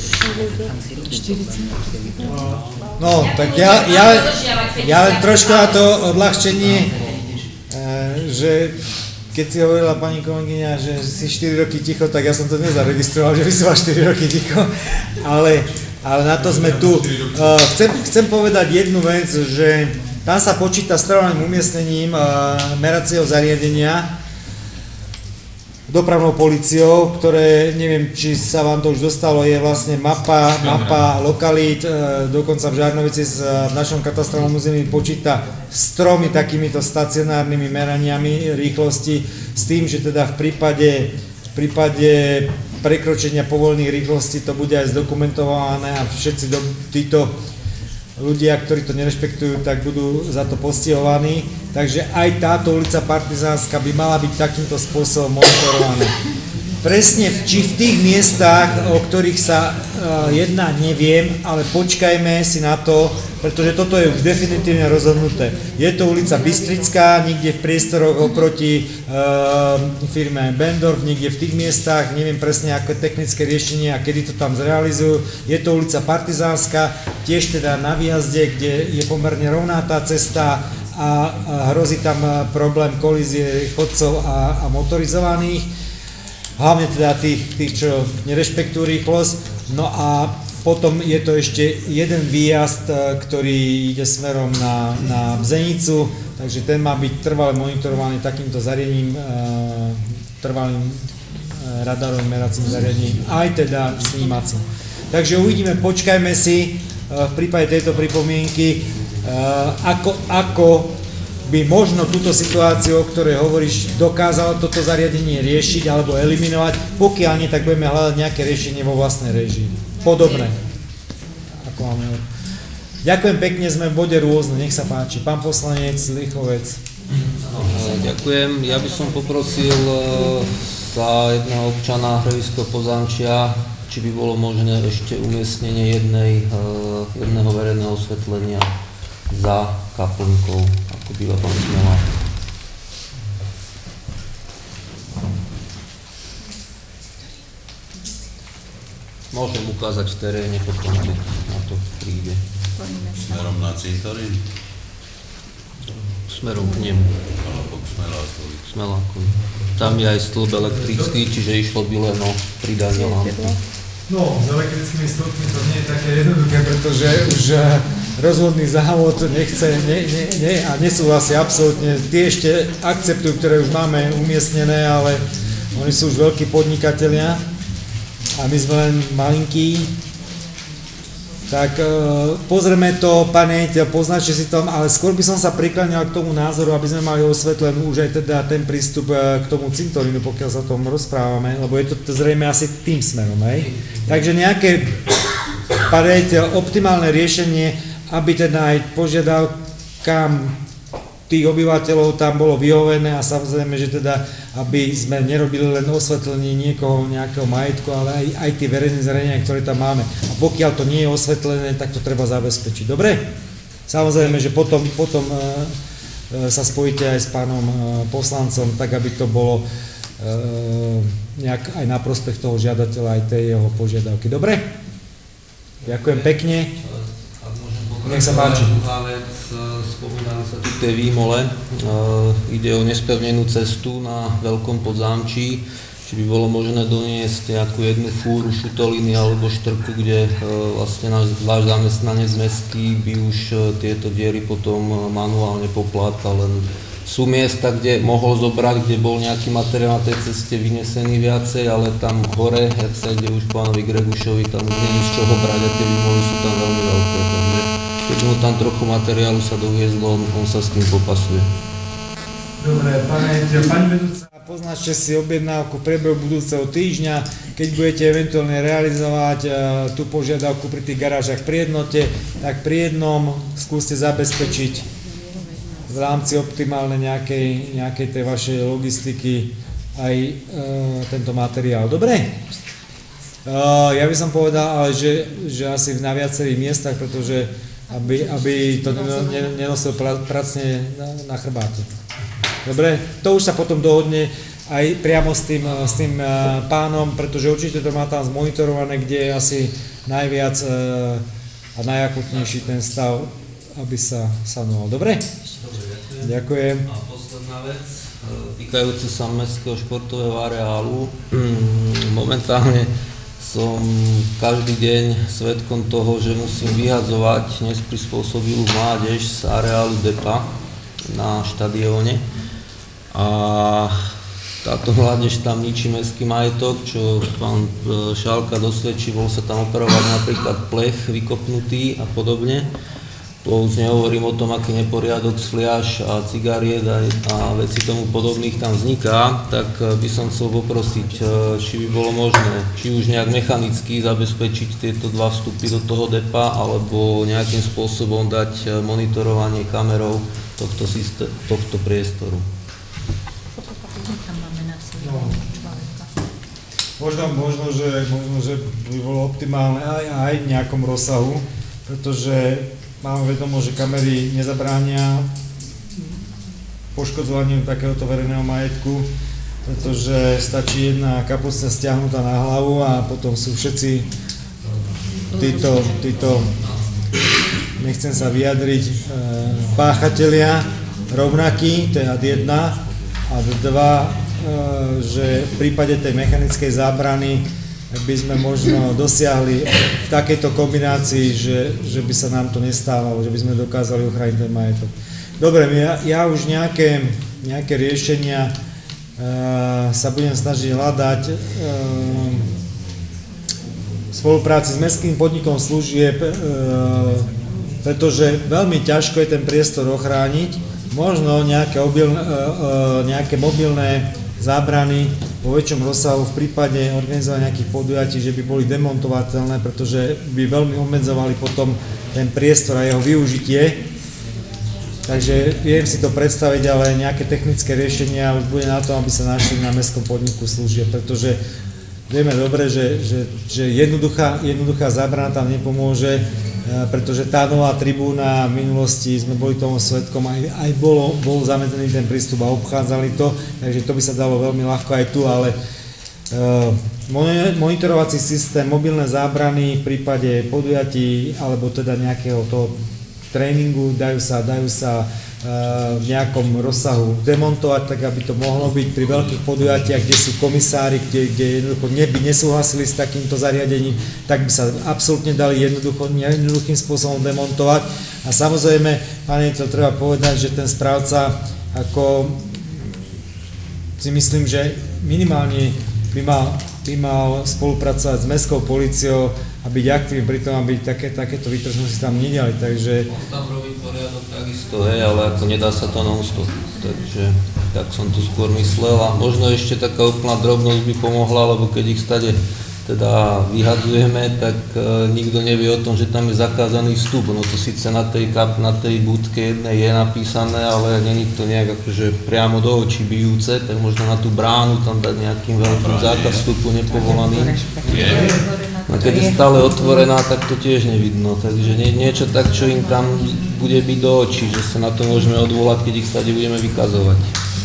No, tak ja trošku na to odľahčenie, že keď si hovorila pani kolegyňa, že si 4 roky ticho, tak ja som to nezaregistroval, že by si mal 4 roky ticho, ale na to sme tu. Chcem povedať jednu vec, že tam sa počíta s trvalým umiestnením meracieho zariadenia. dopravnou políciou, ktoré, neviem, či sa vám to už dostalo, je vlastne mapa lokalít, dokonca v Žarnovici v našom katastrálnom území počíta s 3 takýmito stacionárnymi meraniami rýchlosti, s tým, že teda v prípade prekročenia povolených rýchlostí to bude aj zdokumentované a všetci títo ľudia, ktorí to nerešpektujú, tak budú za to postihovaní. Takže aj táto ulica Partizánska by mala byť takýmto spôsobom monitorovaná. Presne či v tých miestach, o ktorých sa jedná, neviem, ale počkajme si na to, pretože toto je už definitívne rozhodnuté. Je to ulica Bystrická, niekde v priestoroch oproti firme Bendorf, niekde v tých miestach, neviem presne aké technické riešenie a kedy to tam zrealizujú. Je to ulica Partizánska, tiež teda na výjazde, kde je pomerne rovná tá cesta a hrozí tam problém kolízie chodcov a motorizovaných. Hlavne teda tých, čo nerešpektujú rýchlosť. No a potom je to ešte jeden výjazd, ktorý ide smerom na Bzenicu, takže ten má byť trvale monitorovaný takýmto zariadením, trvalým radarovým meracím zariadením, aj teda snímacím. Takže uvidíme, počkajme si v prípade tejto pripomienky, ako by možno túto situáciu, o ktorej hovoríš, dokázalo toto zariadenie riešiť alebo eliminovať. Pokiaľ nie, tak budeme hľadať nejaké riešenie vo vlastnej réžii. Podobné. Ako máme. Ďakujem pekne, sme v bode rôzne, nech sa páči. Pán poslanec Lichovec.
Ďakujem. Ja by som poprosil za jedného občana Hrebiského Pozámčia, či by bolo možné ešte umiestnenie jedného verejného osvetlenia za kaplnkou, ako býva pán Smolák. Môžem ukázať v teréne, potom na to príde.
Smerom na cintorín?
Smerom k nemu.
Alebo k
Smelákovi. Tam je aj stĺp elektrický, čiže išlo by len o pridanie lampy.
No, s elektrickými stĺpmi to nie je také jednoduché, pretože už rozvodný závod nechce a nesúhlasí absolútne. Tie ešte akceptujú, ktoré už máme umiestnené, ale oni sú už veľkí podnikatelia a my sme len malinkí. Tak pozrieme to, pane, poznačte si to, ale skôr by som sa prikláňal k tomu názoru, aby sme mali osvetlenú už aj teda ten prístup k tomu cintorínu, pokiaľ sa o tom rozprávame, lebo je to zrejme asi tým smerom, hej? Takže nejaké, optimálne riešenie, aby teda aj požiadavkám tých obyvateľov tam bolo vyhovené a samozrejme, že teda, aby sme nerobili len osvetlenie niekoho, nejakého majetku, ale aj tie verejné zariadenia, ktoré tam máme. A pokiaľ to nie je osvetlené, tak to treba zabezpečiť. Dobre? Samozrejme, že potom sa spojíte aj s pánom poslancom, tak aby to bolo nejak aj na prospech toho žiadateľa, aj tej jeho požiadavky. Dobre? Ďakujem pekne. Nech sa páči.
Spomínam sa tu tej výmole. Ide o nespevnenú cestu na Veľkom Podzámčí, či by bolo možné doniesť nejakú jednu fúru šutoliny alebo štrku, kde vlastne váš zamestnanec mestský by už tieto diery potom manuálne poplátal. Len sú miesta, kde mohol zobrať, kde bol nejaký materiál na tej ceste vynesený viacej, ale tam hore, jak sa ide už pánovi Gregušovi, tam už nie je z čoho brať a tie výmoly sú tam veľmi veľké. Takže keď mu tam trochu materiálu sa doviezlo, on sa s tým popasuje.
Dobre, pani vedúca, poznačte si objednávku v priebehu budúceho týždňa, keď budete eventuálne realizovať tú požiadavku pri tých garážach pri jednote, tak pri jednom skúste zabezpečiť v rámci optimálnej nejakej tej vašej logistiky aj tento materiál. Dobre? Ja by som povedal, ale že asi na viacerých miestach, pretože aby to nenosil pracne na chrbáte. Dobre? To už sa potom dohodne aj priamo s tým pánom, pretože určite to má tam zmonitorované, kde je asi najviac a najakutnejší ten stav, aby sa sanoval. Dobre? Ďakujem.
A posledná vec, týkajúca sa mestského športového areálu. Momentálne som každý deň svedkom toho, že musím vyhadzovať neprispôsobilú mládež z areálu DEPA na štadióne. A táto mládež tam ničí mestský majetok, čo pán Šálka dosvedčí, bol sa tam operovať napríklad plech vykopnutý a podobne. Už nehovorím o tom, aký neporiadok z fliaš a cigariet a veci tomu podobných tam vzniká, tak by som chcel poprosiť, či by bolo možné, či už nejak mechanicky zabezpečiť tieto dva vstupy do toho depa, alebo nejakým spôsobom dať monitorovanie kamerou tohto priestoru.
Možno, že by bolo optimálne aj v nejakom rozsahu, pretože máme vedomo, že kamery nezabránia poškodzovaniu takéhoto verejného majetku, pretože stačí jedna kapusta stiahnutá na hlavu a potom sú všetci títo nechcem sa vyjadriť, páchatelia rovnakí, to je ad 1, a 2, že v prípade tej mechanickej zábrany by sme možno dosiahli v takejto kombinácii, že by sa nám to nestávalo, že by sme dokázali ochrániť ten majetok. Dobre, ja už nejaké riešenia sa budem snažiť hľadať v spolupráci s Mestským podnikom služieb, pretože veľmi ťažko je ten priestor ochrániť. Možno nejaké mobilné zábrany vo väčšom rozsahu v prípade organizovania nejakých podujatí, že by boli demontovateľné, pretože by veľmi obmedzovali potom ten priestor a jeho využitie. Takže viem si to predstaviť, ale nejaké technické riešenia už bude na to, aby sa našli na Mestskom podniku služieb, pretože vieme dobre, že jednoduchá zábrana tam nepomôže, pretože tá nová tribúna v minulosti, sme boli tomu svedkom, aj bol zamedzený ten prístup a obchádzali to, takže to by sa dalo veľmi ľahko aj tu, ale monitorovací systém, mobilné zábrany v prípade podujatí alebo teda nejakého toho tréningu dajú sa v nejakom rozsahu demontovať, tak aby to mohlo byť pri veľkých podujatiach, kde sú komisári, kde jednoducho by nesúhlasili s takýmto zariadením, tak by sa absolútne dali jednoduchým spôsobom demontovať. A samozrejme, pane, to treba povedať, že ten správca, ako si myslím, že minimálne by mal spolupracovať s mestskou políciou a byť aktívny pri tom, aby takéto výtržnosti tam nediali, takže...
Tam robiť poriadok takisto, ale ako nedá sa to non-stop, takže tak som to skôr myslel a možno ešte taká úplná drobnosť by pomohla, lebo keď ich stade teda vyhadzujeme, tak nikto nevie o tom, že tam je zakázaný vstup, no to síce na tej budke jednej je napísané, ale nie je to nejak akože priamo do očí bijúce, tak možno na tú bránu tam dať nejakým veľkým zákaz vstupu nepovolaný. A keď je stále otvorená, tak to tiež nevidno, takže niečo tak, čo im tam bude byť do očí, že sa na to môžeme odvolať, keď ich stade budeme vykazovať.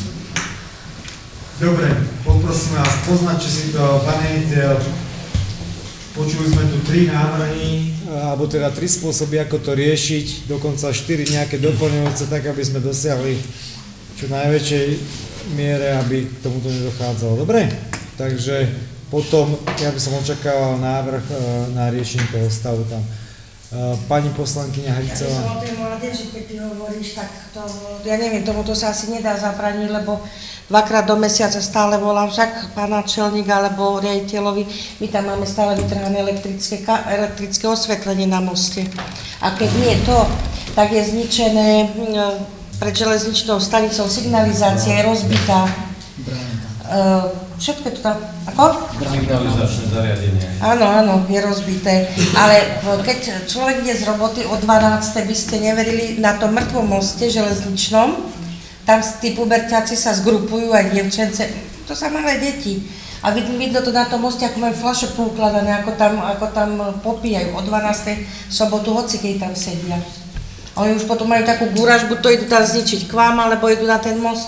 Dobre, poprosím vás, poznačte si to, pane riaditeľ. Počuli sme tu 3 návrhy, alebo teda 3 spôsoby, ako to riešiť, dokonca 4 nejaké doplňujúce, tak aby sme dosiahli čo najväčšej miere, aby k tomuto nedochádzalo. Dobre? Takže potom ja by som očakával návrh na riešenie toho stavu tam. Pani poslankyňa Hricová.
Ja som o tej mládeži, keď ty hovoríš, tak to, ja neviem, tomuto sa asi nedá zabraniť, lebo 2-krát do mesiaca stále volám však pána čelníka alebo riaditeľovi, my tam máme stále vytrhané elektrické osvetlenie na moste. A keď nie to, tak je zničené pred železničnou stanicou signalizácia, je rozbitá. Všetko je to tam, ako?
Signalizačné zariadenie.
Áno, je rozbité, ale keď človek ide z roboty o 12. by ste neverili, na tom mŕtvom moste železničnom, tam tí puberťáci sa zgrupujú, aj dievčence, to sa malé deti. A vidno to na tom moste, ako majú fľaše poukladané, ako tam popíjajú o 12. sobotu, hoci keď tam sedia. A oni už potom majú takú gúraž, buď to idú tam zničiť k vám, alebo idú na ten most.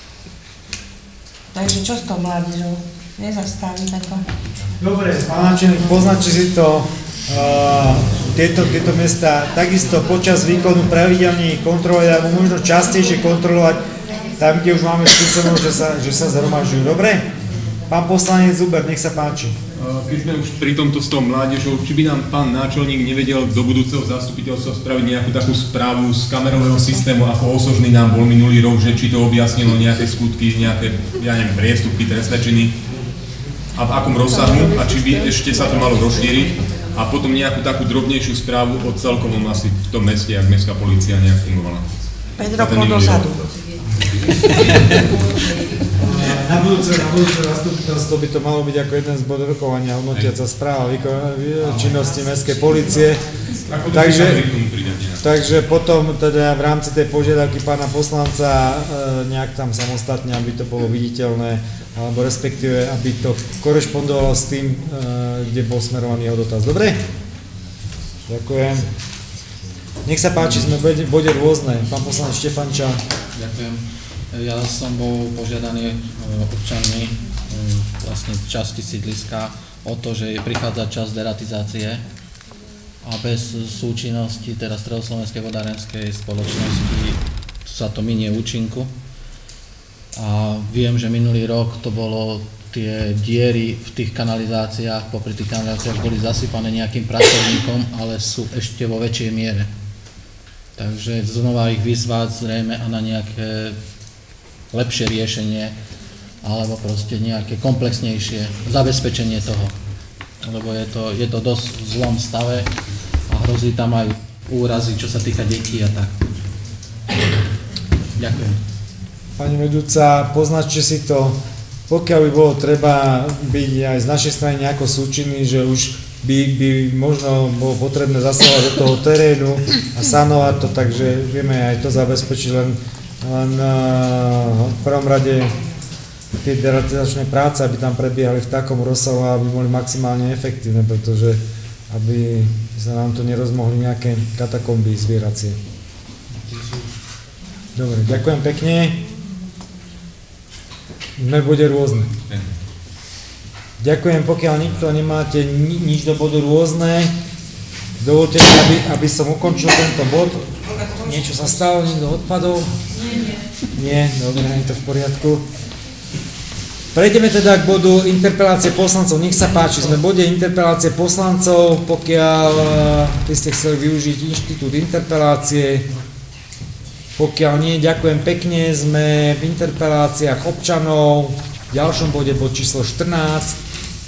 Takže čo s tou mládežou? Nezastavíme to.
Dobre, pán náčelník, poznačte si to. Tieto miesta takisto počas výkonu pravidelne kontrolovať, alebo možno častejšie kontrolovať tam, kde už máme skúsenosť, že sa zhromažujú. Dobre? Pán poslanec Zuber, nech sa páči.
Keď sme už pri tomto s tou mládežou, či by nám pán náčelník nevedel do budúceho zastupiteľstva spraviť nejakú takú správu z kamerového systému, ako osožný nám bol minulý rok, že či to objasnilo nejaké skutky, nejaké, ja neviem, priestupky, trestné činy a v akom rozsahu a či by ešte sa to malo rozšíriť a potom nejakú takú drobnejšiu správu o celkovom asi v tom meste, jak mestská polícia nejak fungovala.
5 rokov dozadu.
Na budúce zastupiteľstvo by to malo byť ako jeden z bodov rokovania, hodnotiaca správa činnosti mestskej polície. Takže potom teda v rámci tej požiadavky pána poslanca nejak tam samostatne, aby to bolo viditeľné, alebo respektíve, aby to korešpondovalo s tým, kde bol smerovaný jeho dotaz. Dobre? Ďakujem. Nech sa páči, sme v bode rôzne. Pán poslanec Štefanča.
Ďakujem. Ja som bol požiadaný občanmi vlastne časti sídliska o to, že prichádza čas deratizácie a bez súčinnosti teraz Stredoslovenskej vodárenskej spoločnosti sa to minie účinku. A viem, že minulý rok to bolo tie diery v tých kanalizáciách, popri tých kanalizáciách boli zasypané nejakým pracovníkom, ale sú ešte vo väčšej miere. Takže znova ich vyzvať zrejme a na nejaké lepšie riešenie, alebo proste nejaké komplexnejšie zabezpečenie toho. Lebo je to dosť v zlom stave a hrozí tam aj úrazy, čo sa týka detí a tak. Ďakujem.
Pani vedúca, poznačte si to, pokiaľ by bolo treba byť aj z našej strany nejako súčinný, že už by možno bolo potrebné zasahovať do toho terénu a sanovať to, takže vieme aj to zabezpečiť, len v prvom rade tie deratizačné práce, aby tam prebiehali v takom rozsahu, aby boli maximálne efektívne, pretože aby sa nám to nerozmohli nejaké katakomby zvieracie. Dobre, ďakujem pekne. Sme v bode rôzne. Ďakujem, pokiaľ nikto nemáte nič do bodu rôzne, dovolte mi, aby som ukončil tento bod. Niečo sa stalo, niekto odpadol? Nie, dobre, je to v poriadku. Prejdeme teda k bodu interpelácie poslancov. Nech sa páči, sme v bode interpelácie poslancov. Pokiaľ by ste chceli využiť inštitút interpelácie, pokiaľ nie, ďakujem pekne. Sme v interpeláciách občanov. V ďalšom bode bod číslo 14.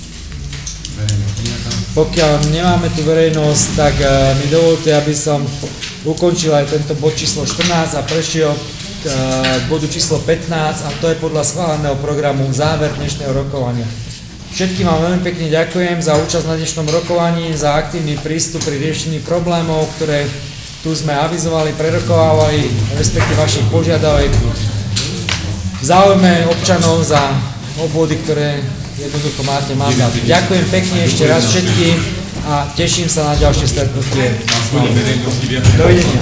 Pokiaľ nemáme tu verejnosť, tak mi dovolte, aby som ukončil aj tento bod číslo 14 a prešiel k bodu číslo 15 a to je podľa schváleného programu záver dnešného rokovania. Všetkým vám veľmi pekne ďakujem za účasť na dnešnom rokovaní, za aktívny prístup pri riešení problémov, ktoré tu sme avizovali, prerokovávali, respektíve vašich požiadaviek v záujme občanov za obvody, ktoré jednoducho máte mandát. Ďakujem pekne ešte raz všetkým a teším sa na ďalšie stretnutie. Dovidenia.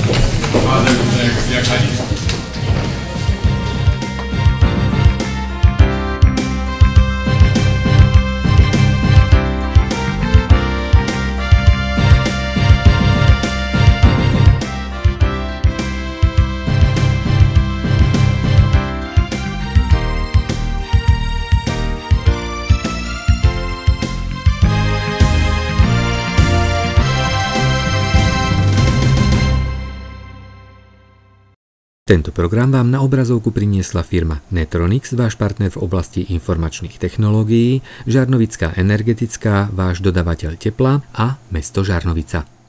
Tento program vám na obrazovku priniesla firma Netronix, váš partner v oblasti informačných technológií, Žarnovická energetická, váš dodavateľ tepla a mesto Žarnovica.